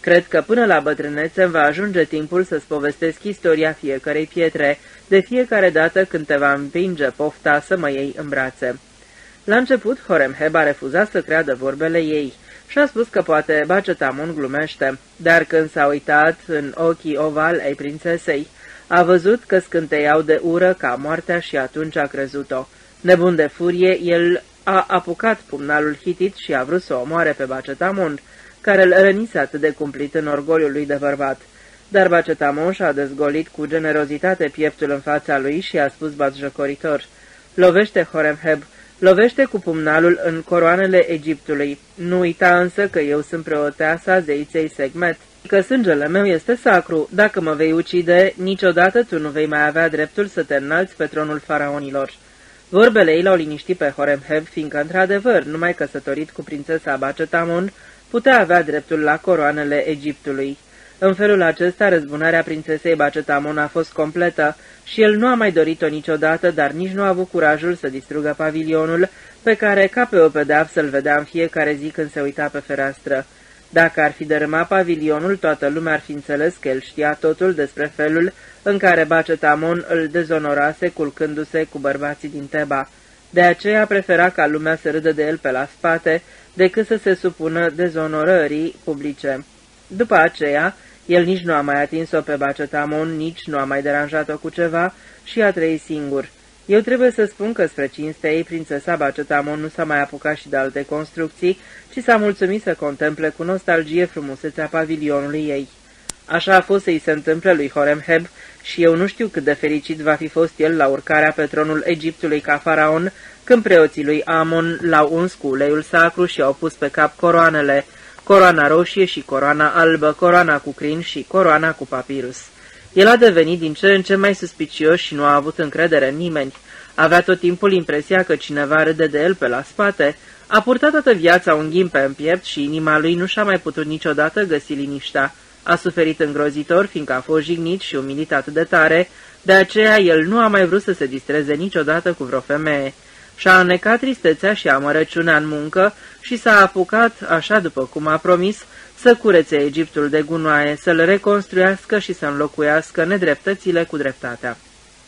Cred că până la bătrânețe îmi va ajunge timpul să-ți povestesc istoria fiecărei pietre, de fiecare dată când te va împinge pofta să mă iei în brațe." La început, Horemheb a refuzat să creadă vorbele ei și a spus că poate Bacetamon glumește, dar când s-a uitat în ochii ovali ai prințesei, a văzut că scânteiau de ură ca moartea și atunci a crezut-o. Nebun de furie, el a apucat pumnalul hitit și a vrut să o omoare pe Bacetamon, care îl rănise atât de cumplit în orgoliul lui de bărbat. Dar Bacetamon și-a dezgolit cu generozitate pieptul în fața lui și a spus batjocoritor: "Lovește, Horemheb, lovește cu pumnalul în coroanele Egiptului. Nu uita însă că eu sunt preoteasa zeiței Sekhmet, că sângele meu este sacru. Dacă mă vei ucide, niciodată tu nu vei mai avea dreptul să te înalți pe tronul faraonilor." Vorbele ei l-au liniștit pe Horemheb, fiindcă, într-adevăr, numai căsătorit cu prințesa Bacetamon, putea avea dreptul la coroanele Egiptului. În felul acesta, răzbunarea prințesei Bacetamon a fost completă și el nu a mai dorit-o niciodată, dar nici nu a avut curajul să distrugă pavilionul, pe care, ca pe o pedeapsă, îl vedea în fiecare zi când se uita pe fereastră. Dacă ar fi dărâmat pavilionul, toată lumea ar fi înțeles că el știa totul despre felul în care Bacetamon îl dezonorase culcându-se cu bărbații din Teba. De aceea prefera ca lumea să râdă de el pe la spate, decât să se supună dezonorării publice. După aceea, el nici nu a mai atins-o pe Bacetamon, nici nu a mai deranjat-o cu ceva și a trăit singur. Eu trebuie să spun că, spre cinstea ei, prințesa Bacetamon nu s-a mai apucat și de alte construcții, ci s-a mulțumit să contemple cu nostalgie frumusețea pavilionului ei. Așa a fost să-i se întâmple lui Horemheb și eu nu știu cât de fericit va fi fost el la urcarea pe tronul Egiptului ca faraon, când preoții lui Amon l-au uns cu uleiul sacru și au pus pe cap coroanele, coroana roșie și coroana albă, coroana cu crin și coroana cu papirus. El a devenit din ce în ce mai suspicios și nu a avut încredere în nimeni. Avea tot timpul impresia că cineva râde de el pe la spate. A purtat toată viața un ghimpe în piept și inima lui nu și-a mai putut niciodată găsi liniștea. A suferit îngrozitor, fiindcă a fost jignit și umilit atât de tare, de aceea el nu a mai vrut să se distreze niciodată cu vreo femeie. Și-a înnecat tristețea și amărăciunea în muncă și s-a apucat, așa după cum a promis, să curețe Egiptul de gunoaie, să-l reconstruiască și să înlocuiască nedreptățile cu dreptatea.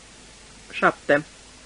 7.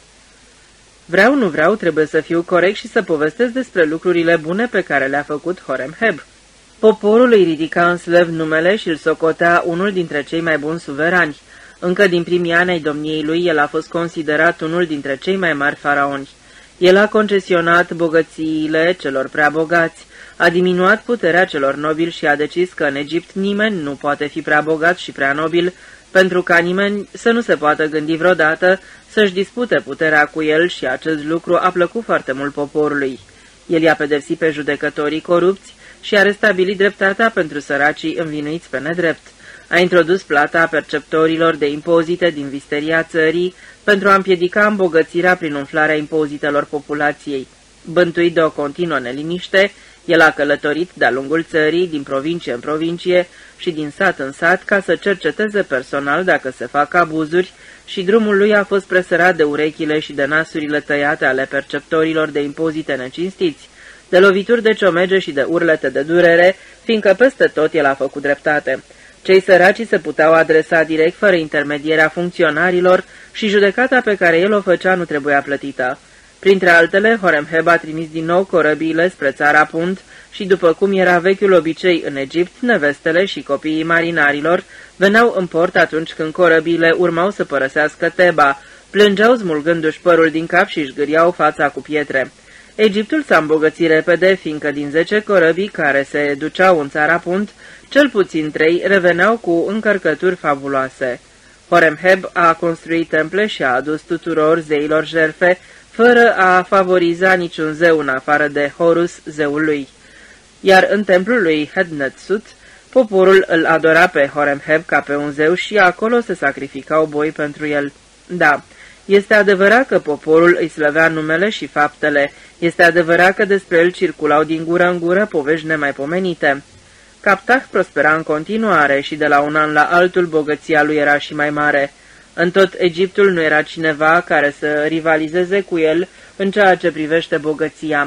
Vreau, nu vreau, trebuie să fiu corect și să povestesc despre lucrurile bune pe care le-a făcut Horemheb. Poporul îi ridica în slăv numele și îl socotea unul dintre cei mai buni suverani. Încă din primii ani ai domniei lui, el a fost considerat unul dintre cei mai mari faraoni. El a concesionat bogățiile celor prea bogați, a diminuat puterea celor nobili și a decis că în Egipt nimeni nu poate fi prea bogat și prea nobil, pentru ca nimeni să nu se poată gândi vreodată să-și dispute puterea cu el și acest lucru a plăcut foarte mult poporului. El i-a pedepsit pe judecătorii corupți și a restabilit dreptatea pentru săracii învinuiți pe nedrept. A introdus plata perceptorilor de impozite din visteria țării pentru a împiedica îmbogățirea prin umflarea impozitelor populației. Bântuit de o continuă neliniște, el a călătorit de-a lungul țării, din provincie în provincie și din sat în sat, ca să cerceteze personal dacă se fac abuzuri, și drumul lui a fost presărat de urechile și de nasurile tăiate ale perceptorilor de impozite necinstiți, de lovituri de ciomege și de urlete de durere, fiindcă peste tot el a făcut dreptate. Cei săraci se puteau adresa direct fără intermedierea funcționarilor și judecata pe care el o făcea nu trebuia plătită. Printre altele, Horemheb a trimis din nou corăbiile spre țara Punt și, după cum era vechiul obicei în Egipt, nevestele și copiii marinarilor veneau în port atunci când corăbiile urmau să părăsească Teba, plângeau smulgându-și părul din cap și își gâriau fața cu pietre. Egiptul s-a îmbogățit repede, fiindcă din 10 corăbii care se duceau în țara Punt, cel puțin 3 reveneau cu încărcături fabuloase. Horemheb a construit temple și a adus tuturor zeilor jerfe, fără a favoriza niciun zeu în afară de Horus, zeul lui. Iar în templul lui Hadnetsut, poporul îl adora pe Horemheb ca pe un zeu și acolo se sacrificau boi pentru el. Da, este adevărat că poporul îi slăvea numele și faptele, este adevărat că despre el circulau din gură în gură povești nemaipomenite. Captah prospera în continuare și de la un an la altul bogăția lui era și mai mare. În tot Egiptul nu era cineva care să rivalizeze cu el în ceea ce privește bogăția.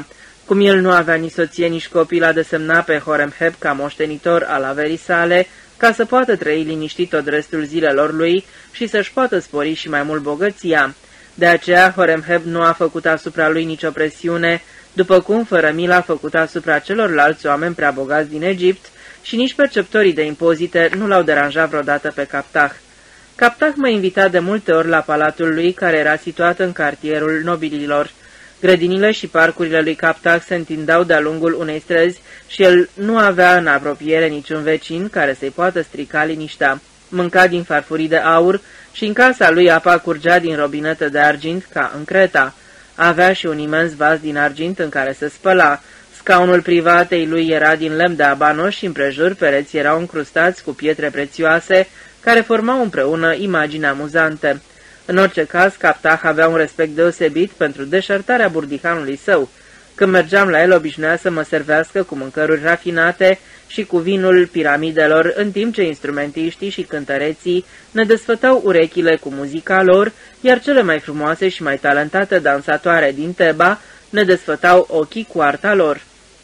Cum el nu avea nici soție, nici copii, l-a desemnat pe Horemheb ca moștenitor al averii sale, ca să poată trăi liniștit tot restul zilelor lui și să-și poată spori și mai mult bogăția. De aceea Horemheb nu a făcut asupra lui nicio presiune, după cum fără milă a făcut asupra celorlalți oameni prea bogați din Egipt, și nici perceptorii de impozite nu l-au deranjat vreodată pe Captah. Captah mă invita de multe ori la palatul lui, care era situat în cartierul nobililor. Grădinile și parcurile lui Captah se întindeau de-a lungul unei străzi și el nu avea în apropiere niciun vecin care să-i poată strica liniștea. Mânca din farfurii de aur și în casa lui apa curgea din robinete de argint ca în Creta. Avea și un imens vas din argint în care se spăla. Scaunul privatei lui era din lemn de abanoș și împrejur pereții erau încrustați cu pietre prețioase care formau împreună imagini amuzante. În orice caz, Captah avea un respect deosebit pentru deșertarea burdihanului său. Când mergeam la el, obișnuia să mă servească cu mâncăruri rafinate și cu vinul piramidelor, în timp ce instrumentiștii și cântăreții ne desfătau urechile cu muzica lor, iar cele mai frumoase și mai talentate dansatoare din Teba ne desfătau ochii cu arta lor.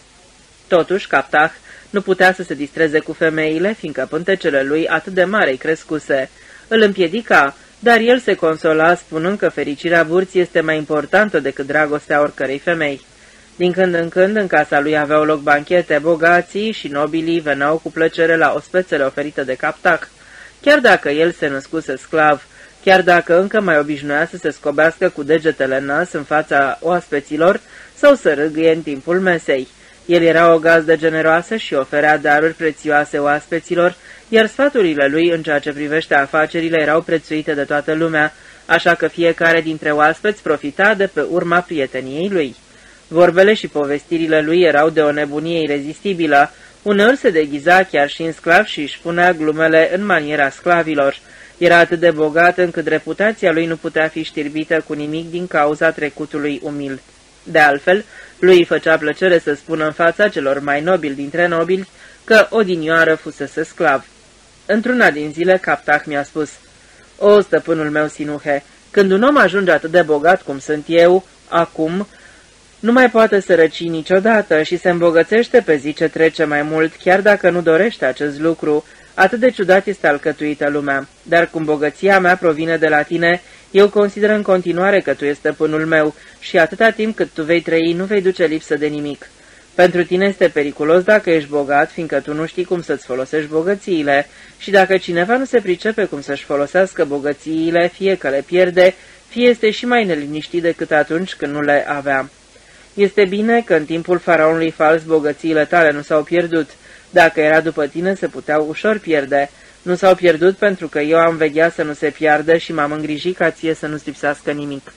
Totuși, Captah nu putea să se distreze cu femeile, fiindcă pântecele lui atât de mare îi crescuse. Îl împiedica, dar el se consola spunând că fericirea burții este mai importantă decât dragostea oricărei femei. Din când în când, în casa lui aveau loc banchete, bogații și nobilii veneau cu plăcere la ospețele oferite de Captah. Chiar dacă el se născuse sclav, chiar dacă încă mai obișnuia să se scobească cu degetele în nas în fața oaspeților sau să râgâie în timpul mesei. El era o gazdă generoasă și oferea daruri prețioase oaspeților, iar sfaturile lui în ceea ce privește afacerile erau prețuite de toată lumea, așa că fiecare dintre oaspeți profita de pe urma prieteniei lui. Vorbele și povestirile lui erau de o nebunie irezistibilă, uneori se deghiza chiar și în sclav și își punea glumele în maniera sclavilor. Era atât de bogat încât reputația lui nu putea fi știrbită cu nimic din cauza trecutului umil. De altfel, lui îi făcea plăcere să spună în fața celor mai nobili dintre nobili că odinioară fusese sclav. Într-una din zile, Captah mi-a spus: "O, stăpânul meu Sinuhe, când un om ajunge atât de bogat cum sunt eu, acum, nu mai poate sărăci niciodată și se îmbogățește pe zi ce trece mai mult, chiar dacă nu dorește acest lucru. Atât de ciudat este alcătuită lumea, dar cum bogăția mea provine de la tine, eu consider în continuare că tu ești stăpânul meu și atâta timp cât tu vei trăi, nu vei duce lipsă de nimic. Pentru tine este periculos dacă ești bogat, fiindcă tu nu știi cum să-ți folosești bogățiile și dacă cineva nu se pricepe cum să-și folosească bogățiile, fie că le pierde, fie este și mai neliniștit decât atunci când nu le avea. Este bine că în timpul faraonului fals bogățiile tale nu s-au pierdut. Dacă era după tine, se puteau ușor pierde. Nu s-au pierdut pentru că eu am vegheat să nu se piardă și m-am îngrijit ca ție să nu-ți lipsească nimic."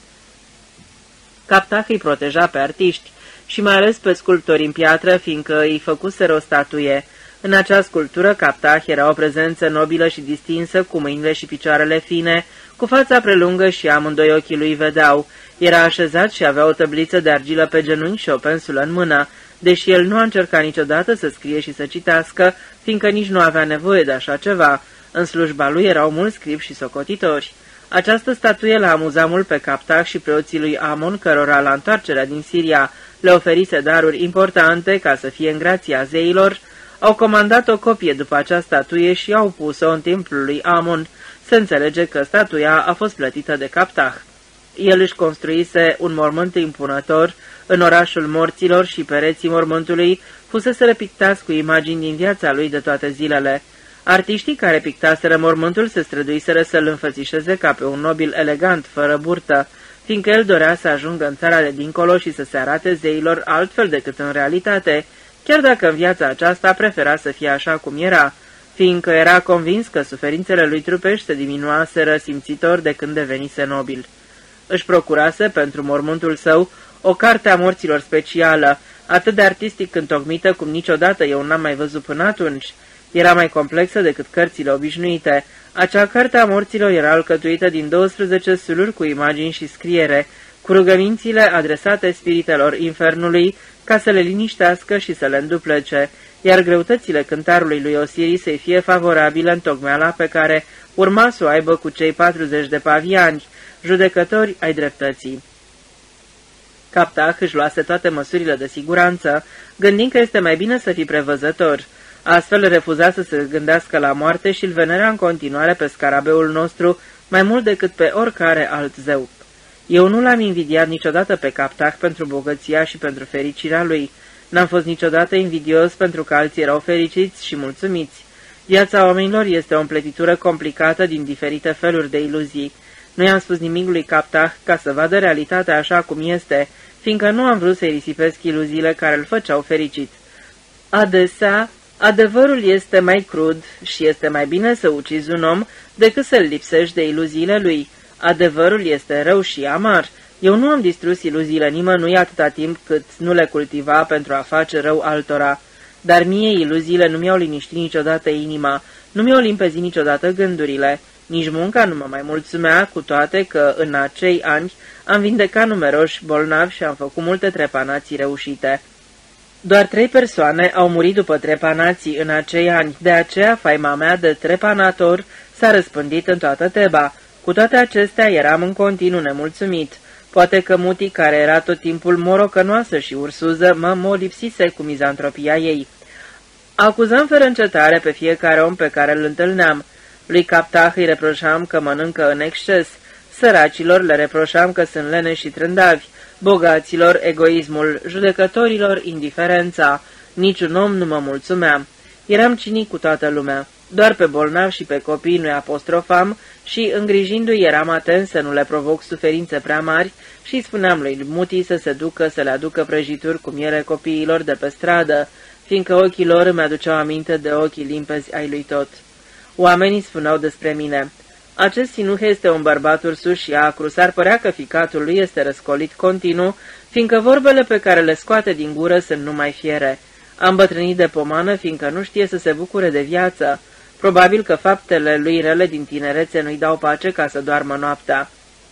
Captah îi proteja pe artiști și mai ales pe sculptori în piatră, fiindcă îi făcuseră o statuie. În acea sculptură, Captah era o prezență nobilă și distinsă, cu mâinile și picioarele fine, cu fața prelungă și amândoi ochii lui vedeau. Era așezat și avea o tăbliță de argilă pe genunchi și o pensulă în mână, deși el nu a încercat niciodată să scrie și să citească, fiindcă nici nu avea nevoie de așa ceva. În slujba lui erau mulți scribi și socotitori. Această statuie l-a amuzat mult pe Captah și preoții lui Amon, cărora la întoarcerea din Siria le oferise daruri importante ca să fie în grația zeilor, au comandat o copie după acea statuie și au pus-o în templul lui Amon. Se înțelege că statuia a fost plătită de Captah. El își construise un mormânt impunător în orașul morților și pereții mormântului fusese pictați cu imagini din viața lui de toate zilele. Artiștii care pictaseră mormântul se străduiseră să-l înfățișeze ca pe un nobil elegant, fără burtă, fiindcă el dorea să ajungă în țara de dincolo și să se arate zeilor altfel decât în realitate, chiar dacă în viața aceasta prefera să fie așa cum era, fiindcă era convins că suferințele lui trupești se diminuaseră simțitor de când devenise nobil. Își procurase pentru mormântul său o carte a morților specială, atât de artistic întocmită cum niciodată eu n-am mai văzut până atunci. Era mai complexă decât cărțile obișnuite. Acea carte a morților era alcătuită din 12 suluri cu imagini și scriere, cu rugămințile adresate spiritelor infernului ca să le liniștească și să le înduplece, iar greutățile cântarului lui Osiris să-i fie favorabile în tocmeala pe care urma să o aibă cu cei 40 de paviani, judecători ai dreptății. Captah își luase toate măsurile de siguranță, gândind că este mai bine să fii prevăzător. Astfel refuza să se gândească la moarte și îl venera în continuare pe scarabeul nostru mai mult decât pe oricare alt zeu. Eu nu l-am invidiat niciodată pe Captah pentru bogăția și pentru fericirea lui. N-am fost niciodată invidios pentru că alții erau fericiți și mulțumiți. Viața oamenilor este o împletitură complicată din diferite feluri de iluzii. Nu i-am spus nimic lui Captah ca să vadă realitatea așa cum este, fiindcă nu am vrut să-i risipesc iluziile care îl făceau fericit. Adesea, adevărul este mai crud și este mai bine să ucizi un om decât să-l lipsești de iluziile lui. Adevărul este rău și amar. Eu nu am distrus iluziile nimănui atâta timp cât nu le cultiva pentru a face rău altora. Dar mie iluziile nu mi-au liniștit niciodată inima, nu mi-au limpezit niciodată gândurile. Nici munca nu mă mai mulțumea, cu toate că în acei ani am vindecat numeroși bolnavi și am făcut multe trepanații reușite. Doar 3 persoane au murit după trepanații în acei ani, de aceea faima mea de trepanator s-a răspândit în toată Teba. Cu toate acestea eram în continuu nemulțumit. Poate că Muti, care era tot timpul morocănoasă și ursuză, mă molipsise cu mizantropia ei. Acuzam fără încetare pe fiecare om pe care îl întâlneam. Lui Captah îi reproșam că mănâncă în exces, săracilor le reproșam că sunt leneși și trândavi, bogaților egoismul, judecătorilor indiferența. Niciun om nu mă mulțumea. Eram cinic cu toată lumea. Doar pe bolnavi și pe copii nu-i apostrofam și, îngrijindu-i, eram atent să nu le provoc suferințe prea mari și spuneam lui Muti să se ducă să le aducă prăjituri cu miere copiilor de pe stradă, fiindcă ochii lor îmi aduceau aminte de ochii limpezi ai lui Tot. Oamenii spuneau despre mine: acest sinuhe este un bărbat ursus și acru, s-ar părea că ficatul lui este răscolit continuu, fiindcă vorbele pe care le scoate din gură sunt numai fiere. Am bătrânit de pomană, fiindcă nu știe să se bucure de viață. Probabil că faptele lui rele din tinerețe nu-i dau pace ca să doarmă noaptea.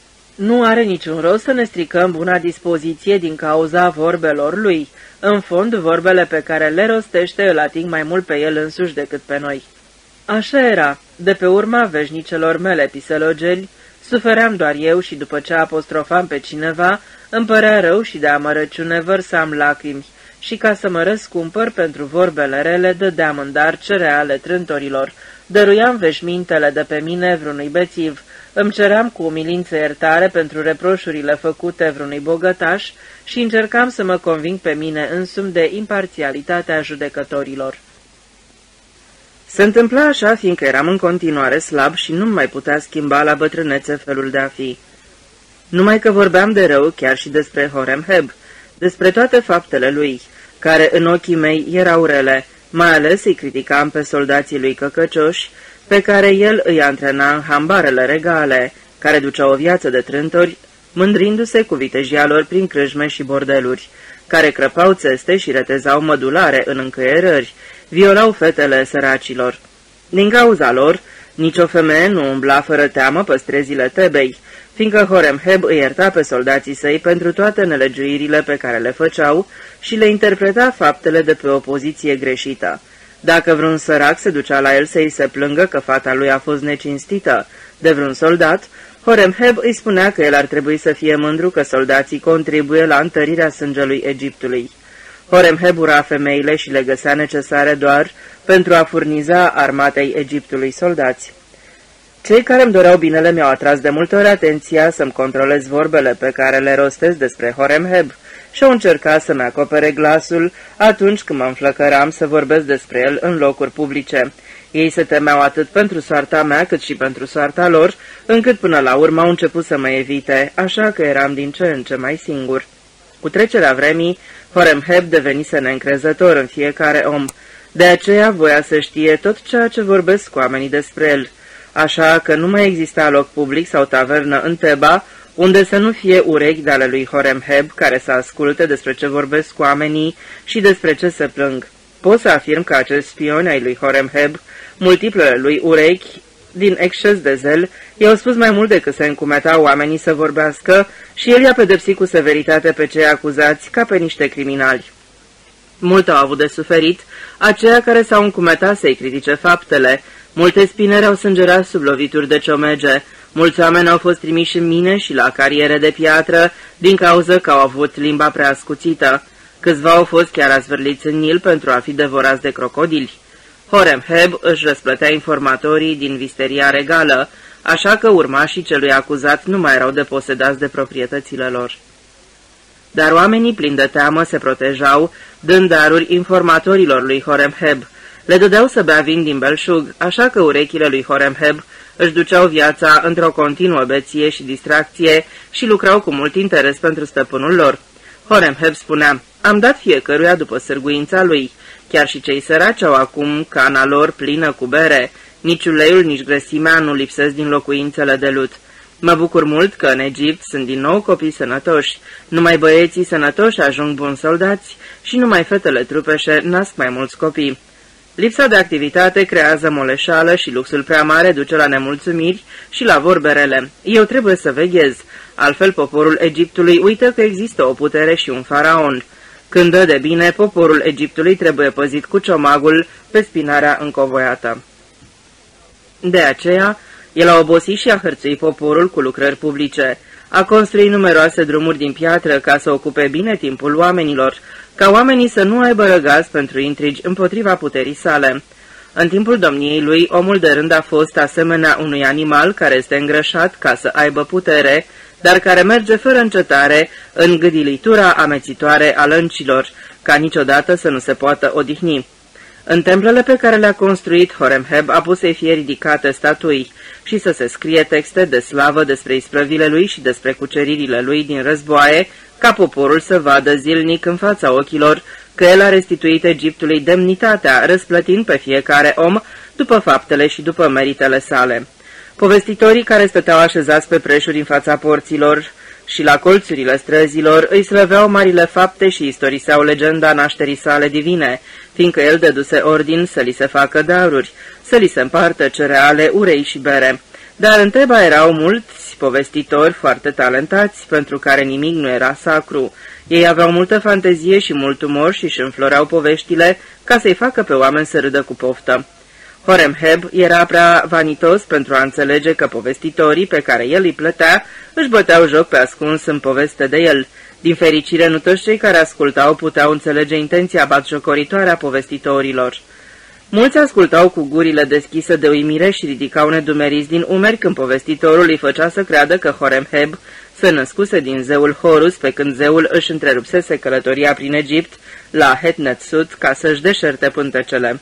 Nu are niciun rost să ne stricăm buna dispoziție din cauza vorbelor lui. În fond, vorbele pe care le rostește îl ating mai mult pe el însuși decât pe noi. Așa era. De pe urma veșnicelor mele piselogeli, sufeream doar eu și după ce apostrofam pe cineva, îmi părea rău și de amărăciune vărsam lacrimi. Și ca să mă răscumpăr pentru vorbele rele, dădeam în dar cereale trântorilor, dăruiam veșmintele de pe mine vreunui bețiv, îmi ceream cu umilință iertare pentru reproșurile făcute vreunui bogătaș și încercam să mă conving pe mine însumi de imparțialitatea judecătorilor. Se întâmpla așa fiindcă eram în continuare slab și nu mai putea schimba la bătrânețe felul de a fi. Numai că vorbeam de rău chiar și despre Horemheb, despre toate faptele lui, care în ochii mei erau rele, mai ales îi criticam pe soldații lui căcăcioși, pe care el îi antrena în hambarele regale, care duceau o viață de trântori, mândrindu-se cu vitejia lor prin crâșme și bordeluri, care crăpau țeste și retezau mădulare în încăierări, violau fetele săracilor. Din cauza lor, nicio femeie nu umbla fără teamă pe străzile Tebei, fiindcă Horemheb îi ierta pe soldații săi pentru toate nelegiuirile pe care le făceau și le interpreta faptele de pe o poziție greșită. Dacă vreun sărac se ducea la el să-i se plângă că fata lui a fost necinstită de vreun soldat, Horemheb îi spunea că el ar trebui să fie mândru că soldații contribuie la întărirea sângelui Egiptului. Horemheb ura femeile și le găsea necesare doar pentru a furniza armatei Egiptului soldați. Cei care îmi doreau binele mi-au atras de multe ori atenția să-mi controlez vorbele pe care le rostesc despre Horemheb și au încercat să-mi acopere glasul atunci când mă înflăcăram să vorbesc despre el în locuri publice. Ei se temeau atât pentru soarta mea cât și pentru soarta lor, încât până la urmă au început să mă evite, așa că eram din ce în ce mai singur. Cu trecerea vremii, Horemheb devenise neîncrezător în fiecare om, de aceea voia să știe tot ceea ce vorbesc cu oamenii despre el, așa că nu mai exista loc public sau tavernă în Teba unde să nu fie urechi de ale lui Horemheb care să asculte despre ce vorbesc cu oamenii și despre ce se plâng. Pot să afirm că acești spioni ai lui Horemheb, multiplele lui urechi, din exces de zel, i-au spus mai mult decât să încumetau oamenii să vorbească și el i-a pedepsit cu severitate pe cei acuzați ca pe niște criminali. Mult au avut de suferit aceia care s-au încumetat să-i critique faptele, multe spineri au sângerat sub lovituri de ciomege, Mulți oameni au fost trimiși în mine și la cariere de piatră din cauza că au avut limba prea ascuțită. Câțiva au fost chiar azvârliți în Nil pentru a fi devorați de crocodili. Horemheb își răsplătea informatorii din visteria regală, așa că urmașii celui acuzat nu mai erau deposedați de proprietățile lor. Dar oamenii plini de teamă se protejau, dând daruri informatorilor lui Horemheb. Le dădeau să bea vin din belșug, așa că urechile lui Horemheb își duceau viața într-o continuă beție și distracție și lucrau cu mult interes pentru stăpânul lor. Horemheb spunea: am dat fiecăruia după sârguința lui, chiar și cei săraci au acum cana lor plină cu bere, nici uleiul, nici grăsimea nu lipsesc din locuințele de lut. Mă bucur mult că în Egipt sunt din nou copii sănătoși, numai băieții sănătoși ajung buni soldați și numai fetele trupeșe nasc mai mulți copii. Lipsa de activitate creează moleșală și luxul prea mare duce la nemulțumiri și la vorbe rele. Eu trebuie să veghez, altfel poporul Egiptului uită că există o putere și un faraon. Când dă de bine, poporul Egiptului trebuie păzit cu ciomagul pe spinarea încovoiată. De aceea, el a obosit și a hărțuit poporul cu lucrări publice. A construit numeroase drumuri din piatră ca să ocupe bine timpul oamenilor, ca oamenii să nu aibă răgaz pentru intrigi împotriva puterii sale. În timpul domniei lui, omul de rând a fost asemenea unui animal care este îngrășat ca să aibă putere, dar care merge fără încetare în gâdilitura amețitoare a lăncilor, ca niciodată să nu se poată odihni. În templele pe care le-a construit, Horemheb a pus să fie ridicate statui și să se scrie texte de slavă despre isprăvile lui și despre cuceririle lui din războaie, ca poporul să vadă zilnic în fața ochilor că el a restituit Egiptului demnitatea, răsplătind pe fiecare om după faptele și după meritele sale. Povestitorii care stăteau așezați pe preșuri în fața porților și la colțurile străzilor îi slăveau marile fapte și istoriseau legenda nașterii sale divine, fiindcă el dăduse ordin să li se facă daruri, să li se împartă cereale, urei și bere. Dar în Teba erau mulți povestitori foarte talentați, pentru care nimic nu era sacru. Ei aveau multă fantezie și mult umor și își înfloreau poveștile ca să-i facă pe oameni să râdă cu poftă. Horemheb era prea vanitos pentru a înțelege că povestitorii pe care el îi plătea își băteau joc pe ascuns în poveste de el. Din fericire, nu toți cei care ascultau puteau înțelege intenția batjocoritoare a povestitorilor. Mulți ascultau cu gurile deschise de uimire și ridicau nedumeriți din umeri când povestitorul îi făcea să creadă că Horemheb se născuse din zeul Horus, pe când zeul își întrerupsese călătoria prin Egipt la Hetnețut ca să-și deșerte pântecele.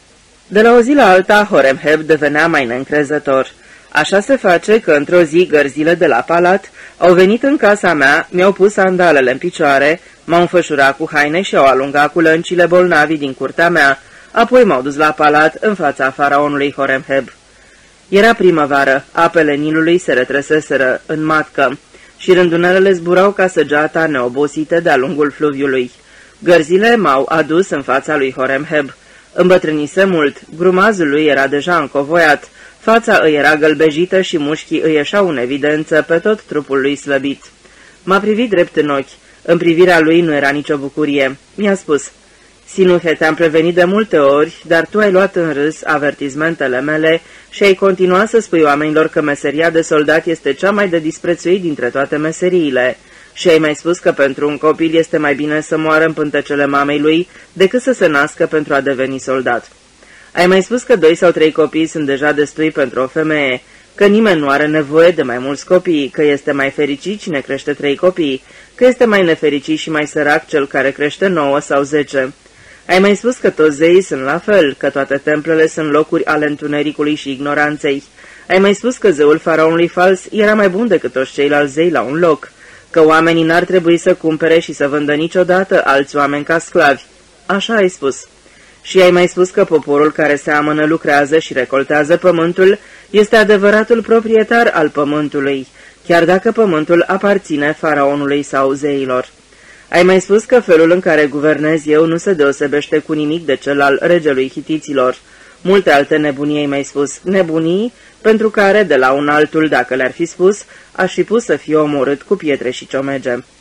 De la o zi la alta, Horemheb devenea mai neîncrezător. Așa se face că într-o zi gărzile de la palat au venit în casa mea, mi-au pus sandalele în picioare, m-au înfășurat cu haine și au alungat cu lăncile bolnavii din curtea mea, apoi m-au dus la palat în fața faraonului Horemheb. Era primăvară, apele Nilului se retrăseseră în matcă și rândunelele zburau ca săgeata neobosite de-a lungul fluviului. Gărzile m-au adus în fața lui Horemheb. Îmbătrânise mult, grumazul lui era deja încovoiat, fața îi era gălbejită și mușchii îi ieșau în evidență pe tot trupul lui slăbit. M-a privit drept în ochi. În privirea lui nu era nicio bucurie. Mi-a spus: Sinuhe, te-am prevenit de multe ori, dar tu ai luat în râs avertizmentele mele și ai continuat să spui oamenilor că meseria de soldat este cea mai de disprețuit dintre toate meseriile. Și ai mai spus că pentru un copil este mai bine să moară în pântecele mamei lui decât să se nască pentru a deveni soldat. Ai mai spus că 2 sau 3 copii sunt deja destui pentru o femeie, că nimeni nu are nevoie de mai mulți copii, că este mai fericit cine crește 3 copii, că este mai nefericit și mai sărac cel care crește 9 sau 10. Ai mai spus că toți zeii sunt la fel, că toate templele sunt locuri ale întunericului și ignoranței. Ai mai spus că zeul faraonului fals era mai bun decât toți ceilalți zei la un loc, că oamenii n-ar trebui să cumpere și să vândă niciodată alți oameni ca sclavi. Așa ai spus. Și ai mai spus că poporul care seamănă, lucrează și recoltează pământul este adevăratul proprietar al pământului, chiar dacă pământul aparține faraonului sau zeilor. Ai mai spus că felul în care guvernez eu nu se deosebește cu nimic de cel al regelui hitiților. Multe alte nebunii ai mai spus, nebunii pentru care, de la un altul, dacă le-ar fi spus, aș fi pus să fie omorât cu pietre și ciomege.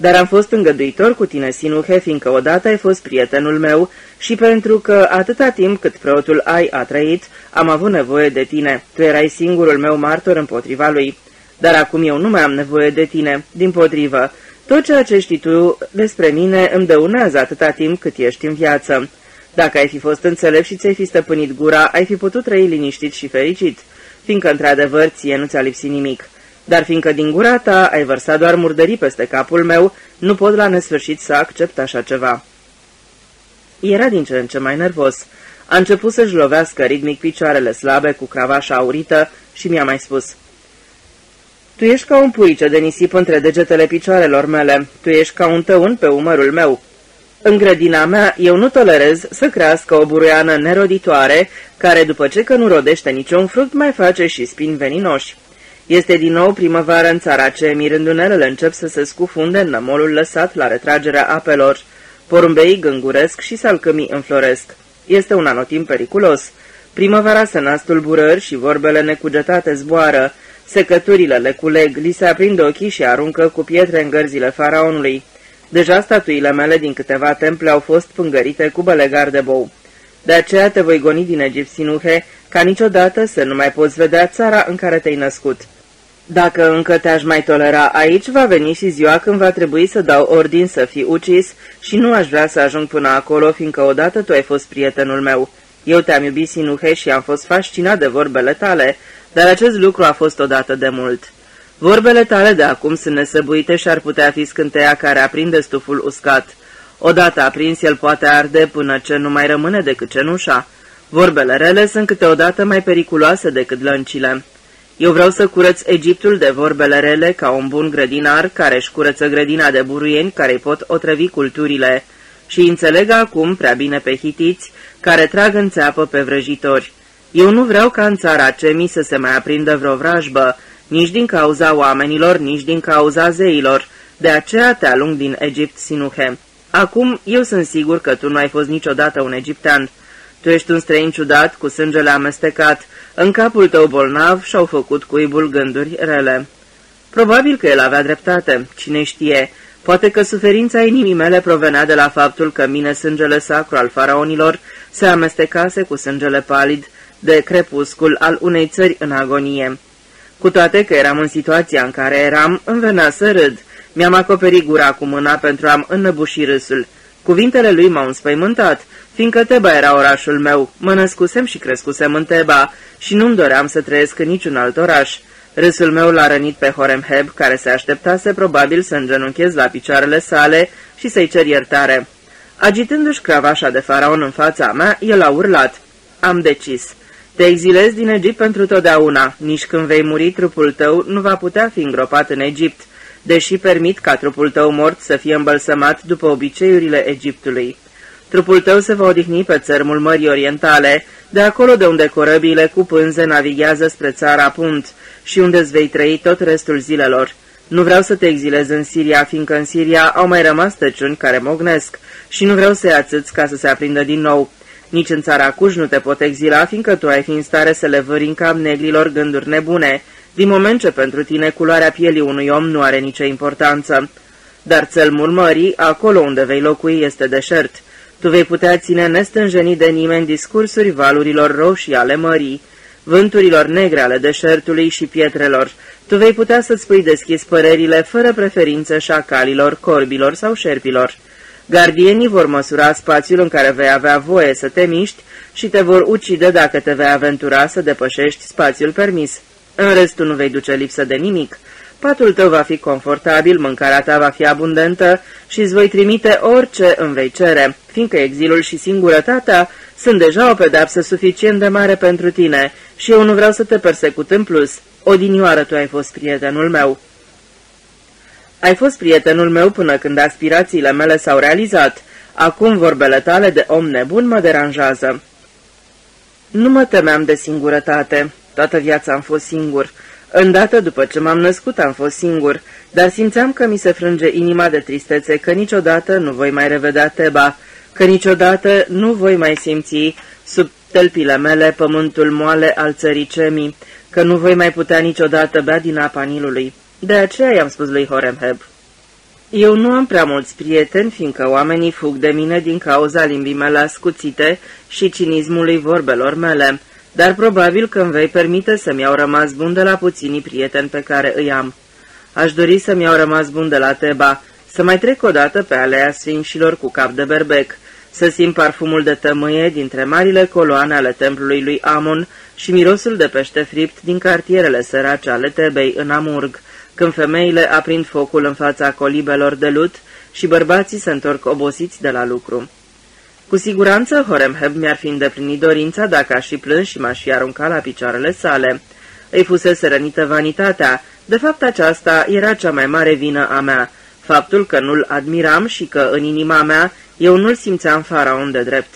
Dar am fost îngăduitor cu tine, Sinuhe, fiindcă odată ai fost prietenul meu și pentru că atâta timp cât preotul Ai a trăit, am avut nevoie de tine. Tu erai singurul meu martor împotriva lui. Dar acum eu nu mai am nevoie de tine, dimpotrivă. Tot ceea ce știi tu despre mine îmi dăunează atâta timp cât ești în viață. Dacă ai fi fost înțelept și ți-ai fi stăpânit gura, ai fi putut trăi liniștit și fericit, fiindcă într-adevăr ție nu ți-a lipsit nimic. Dar fiindcă din gura ta ai vărsat doar murdării peste capul meu, nu pot la nesfârșit să accept așa ceva. Era din ce în ce mai nervos. A început să-și lovească ritmic picioarele slabe cu cravașa aurită și mi-a mai spus: Tu ești ca un purice de nisip între degetele picioarelor mele, tu ești ca un tăun pe umărul meu. În grădina mea eu nu tolerez să crească o buruiană neroditoare, care după ce că nu rodește niciun fruct mai face și spini veninoși. Este din nou primăvară în țara ce mirândunelele încep să se scufunde în nămolul lăsat la retragerea apelor. Porumbeii gânguresc și salcâmii înfloresc. Este un anotimp periculos. Primăvara se nasc tulburări și vorbele necugetate zboară. Secăturile le culeg, li se aprind ochii și aruncă cu pietre în gărzile faraonului. Deja statuile mele din câteva temple au fost pângărite cu bălegar de bou. De aceea te voi goni din Egipt, Sinuhe, ca niciodată să nu mai poți vedea țara în care te-ai născut. Dacă încă te-aș mai tolera aici, va veni și ziua când va trebui să dau ordin să fii ucis și nu aș vrea să ajung până acolo, fiindcă odată tu ai fost prietenul meu. Eu te-am iubit, Sinuhe, și am fost fascinat de vorbele tale, dar acest lucru a fost odată de mult. Vorbele tale de acum sunt nesăbuite și ar putea fi scânteia care aprinde stuful uscat. Odată aprins, el poate arde până ce nu mai rămâne decât cenușa. Vorbele rele sunt câteodată mai periculoase decât lăncile. Eu vreau să curăț Egiptul de vorbele rele ca un bun grădinar care își curăță grădina de buruieni care îi pot otrăvi culturile. Și înțeleg acum prea bine pe hitiți care trag în țeapă pe vrăjitori. Eu nu vreau ca în țara Cemii să se mai aprindă vreo vrajbă, nici din cauza oamenilor, nici din cauza zeilor. De aceea te alung din Egipt, Sinuhe. Acum eu sunt sigur că tu nu ai fost niciodată un egiptean. Tu ești un străin ciudat, cu sângele amestecat. În capul tău bolnav și-au făcut cuibul gânduri rele. Probabil că el avea dreptate, cine știe. Poate că suferința inimii mele provenea de la faptul că mine sângele sacru al faraonilor se amestecase cu sângele palid de crepuscul al unei țări în agonie. Cu toate că eram în situația în care eram, îmi venea să râd. Mi-am acoperit gura cu mâna pentru a-mi înnăbuși râsul. Cuvintele lui m-au înspăimântat, fiindcă Teba era orașul meu. Mă născusem și crescusem în Teba și nu-mi doream să trăiesc în niciun alt oraș. Râsul meu l-a rănit pe Horemheb, care se așteptase probabil să îngenunchez la picioarele sale și să-i cer iertare. Agitându-și cravașa de faraon în fața mea, el a urlat: Am decis. Te exilezi din Egipt pentru totdeauna. Nici când vei muri, trupul tău nu va putea fi îngropat în Egipt, deși permit ca trupul tău mort să fie îmbălsămat după obiceiurile Egiptului. Trupul tău se va odihni pe țărmul Mării Orientale, de acolo de unde corăbiile cu pânze navighează spre țara Punt și unde-ți vei trăi tot restul zilelor. Nu vreau să te exilezi în Siria, fiindcă în Siria au mai rămas tăciuni care mognesc și nu vreau să-i atâți ca să se aprindă din nou. Nici în țara Cuj nu te pot exila, fiindcă tu ai fi în stare să le vâri în cap negrilor gânduri nebune, din moment ce pentru tine culoarea pielii unui om nu are nicio importanță. Dar țelmul mării, acolo unde vei locui, este deșert. Tu vei putea ține nestânjenit de nimeni discursuri valurilor roșii ale mării, vânturilor negre ale deșertului și pietrelor. Tu vei putea să-ți spui deschis părerile fără preferință șacalilor, corbilor sau șerpilor. Gardienii vor măsura spațiul în care vei avea voie să te miști și te vor ucide dacă te vei aventura să depășești spațiul permis. În rest, tu nu vei duce lipsă de nimic. Patul tău va fi confortabil, mâncarea ta va fi abundentă și îți voi trimite orice îmi vei cere, fiindcă exilul și singurătatea sunt deja o pedeapsă suficient de mare pentru tine și eu nu vreau să te persecut în plus. Odinioară tu ai fost prietenul meu. Ai fost prietenul meu până când aspirațiile mele s-au realizat. Acum vorbele tale de om nebun mă deranjează. Nu mă temeam de singurătate. Toată viața am fost singur. Îndată după ce m-am născut am fost singur, dar simțeam că mi se frânge inima de tristețe, că niciodată nu voi mai revedea Teba, că niciodată nu voi mai simți sub tălpile mele pământul moale al țării Cemii, că nu voi mai putea niciodată bea din apa Nilului. De aceea i-am spus lui Horemheb: Eu nu am prea mulți prieteni, fiindcă oamenii fug de mine din cauza limbii mele ascuțite și cinismului vorbelor mele, dar probabil că îmi vei permite să-mi iau rămas bun de la puținii prieteni pe care îi am. Aș dori să-mi iau rămas bun de la Teba, să mai trec o dată pe Alea Sfinșilor cu cap de berbec, să simt parfumul de tămâie dintre marile coloane ale templului lui Amon și mirosul de pește fript din cartierele sărace ale Tebei în Amurg, când femeile aprind focul în fața colibelor de lut și bărbații se întorc obosiți de la lucru. Cu siguranță Horemheb mi-ar fi îndeplinit dorința dacă aș fi plâns și m-aș fi aruncat la picioarele sale. Îi fusese rănită vanitatea, de fapt aceasta era cea mai mare vină a mea, faptul că nu-l admiram și că în inima mea eu nu-l simțeam faraon de drept.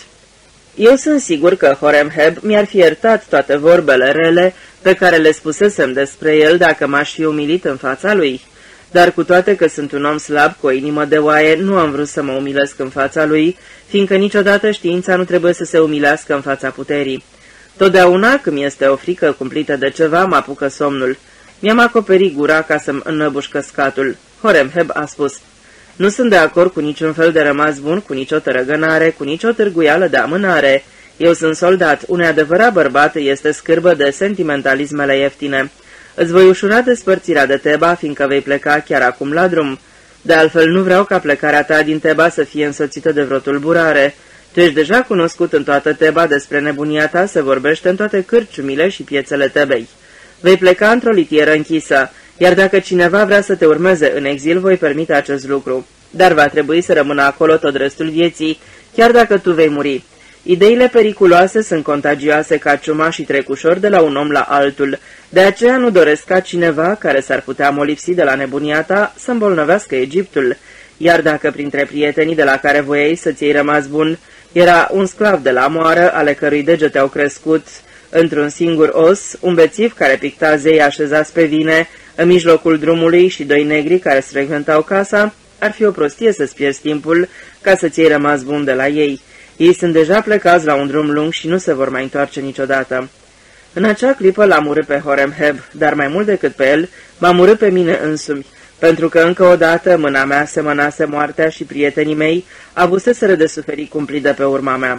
Eu sunt sigur că Horemheb mi-ar fi iertat toate vorbele rele pe care le spusesem despre el dacă m-aș fi umilit în fața lui, dar cu toate că sunt un om slab cu o inimă de oaie, nu am vrut să mă umilesc în fața lui, fiindcă niciodată știința nu trebuie să se umilească în fața puterii. Totdeauna, când mi-este o frică cumplită de ceva, mă apucă somnul. Mi-am acoperit gura ca să-mi înnăbuș căscatul. Horemheb a spus: "Nu sunt de acord cu niciun fel de rămas bun, cu nicio tărăgânare, cu nicio târguială de amânare. Eu sunt soldat, un adevărat bărbat este scârbă de sentimentalismele ieftine. Îți voi ușura despărțirea de Teba, fiindcă vei pleca chiar acum la drum. De altfel, nu vreau ca plecarea ta din Teba să fie însoțită de vreo tulburare. Tu ești deja cunoscut în toată Teba, despre nebunia ta se vorbește în toate cârciumile și piețele Tebei. Vei pleca într-o litieră închisă, iar dacă cineva vrea să te urmeze în exil, voi permite acest lucru. Dar va trebui să rămână acolo tot restul vieții, chiar dacă tu vei muri. Ideile periculoase sunt contagioase ca ciuma și trec ușor de la un om la altul, de aceea nu doresc ca cineva care s-ar putea molipsi de la nebunia ta să îmbolnăvească Egiptul, iar dacă printre prietenii de la care voiai să-ți iei rămas bun era un sclav de la moară, ale cărui degete au crescut într-un singur os, un bețiv care picta zei așezați pe vine în mijlocul drumului și doi negri care se frecventau casa, ar fi o prostie să-ți pierzi timpul ca să-ți iei rămas bun de la ei. Ei sunt deja plecați la un drum lung și nu se vor mai întoarce niciodată." În acea clipă l-am urât pe Horemheb, dar mai mult decât pe el, m-am urât pe mine însumi, pentru că încă o dată mâna mea semănase moartea și prietenii mei avuseseră de suferit cumplit de pe urma mea.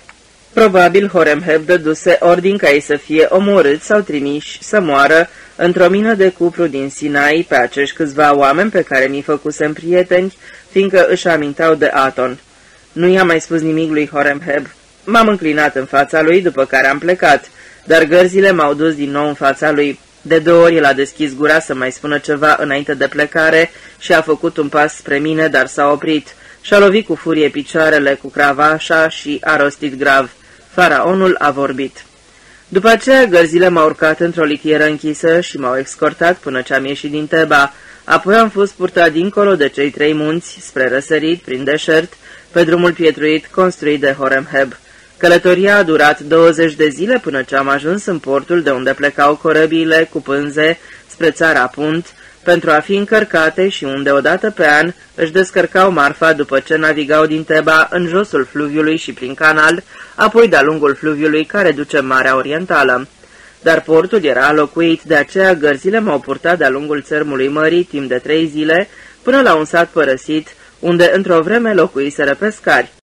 Probabil Horemheb dăduse ordin ca ei să fie omorâți sau trimiși să moară într-o mină de cupru din Sinai pe acești câțiva oameni pe care mi-i făcusem prieteni, fiindcă își aminteau de Aton. Nu i-am mai spus nimic lui Horemheb. M-am înclinat în fața lui după care am plecat, dar gărzile m-au dus din nou în fața lui. De 2 ori el a deschis gura să mai spună ceva înainte de plecare și a făcut un pas spre mine, dar s-a oprit. Și-a lovit cu furie picioarele cu cravașa și a rostit grav: "Faraonul a vorbit." După aceea gărzile m-au urcat într-o litieră închisă și m-au escortat până ce am ieșit din Teba. Apoi am fost purtat dincolo de cei 3 munți, spre răsărit, prin deșert, pe drumul pietruit construit de Horemheb. Călătoria a durat 20 de zile până ce am ajuns în portul de unde plecau corăbiile cu pânze spre țara Punt, pentru a fi încărcate și unde odată pe an își descărcau marfa după ce navigau din Teba în josul fluviului și prin canal, apoi de-a lungul fluviului care duce în Marea Orientală. Dar portul era locuit, de aceea gărzile m-au purtat de-a lungul țărmului mării timp de 3 zile, până la un sat părăsit, unde într-o vreme locuiseră pescari.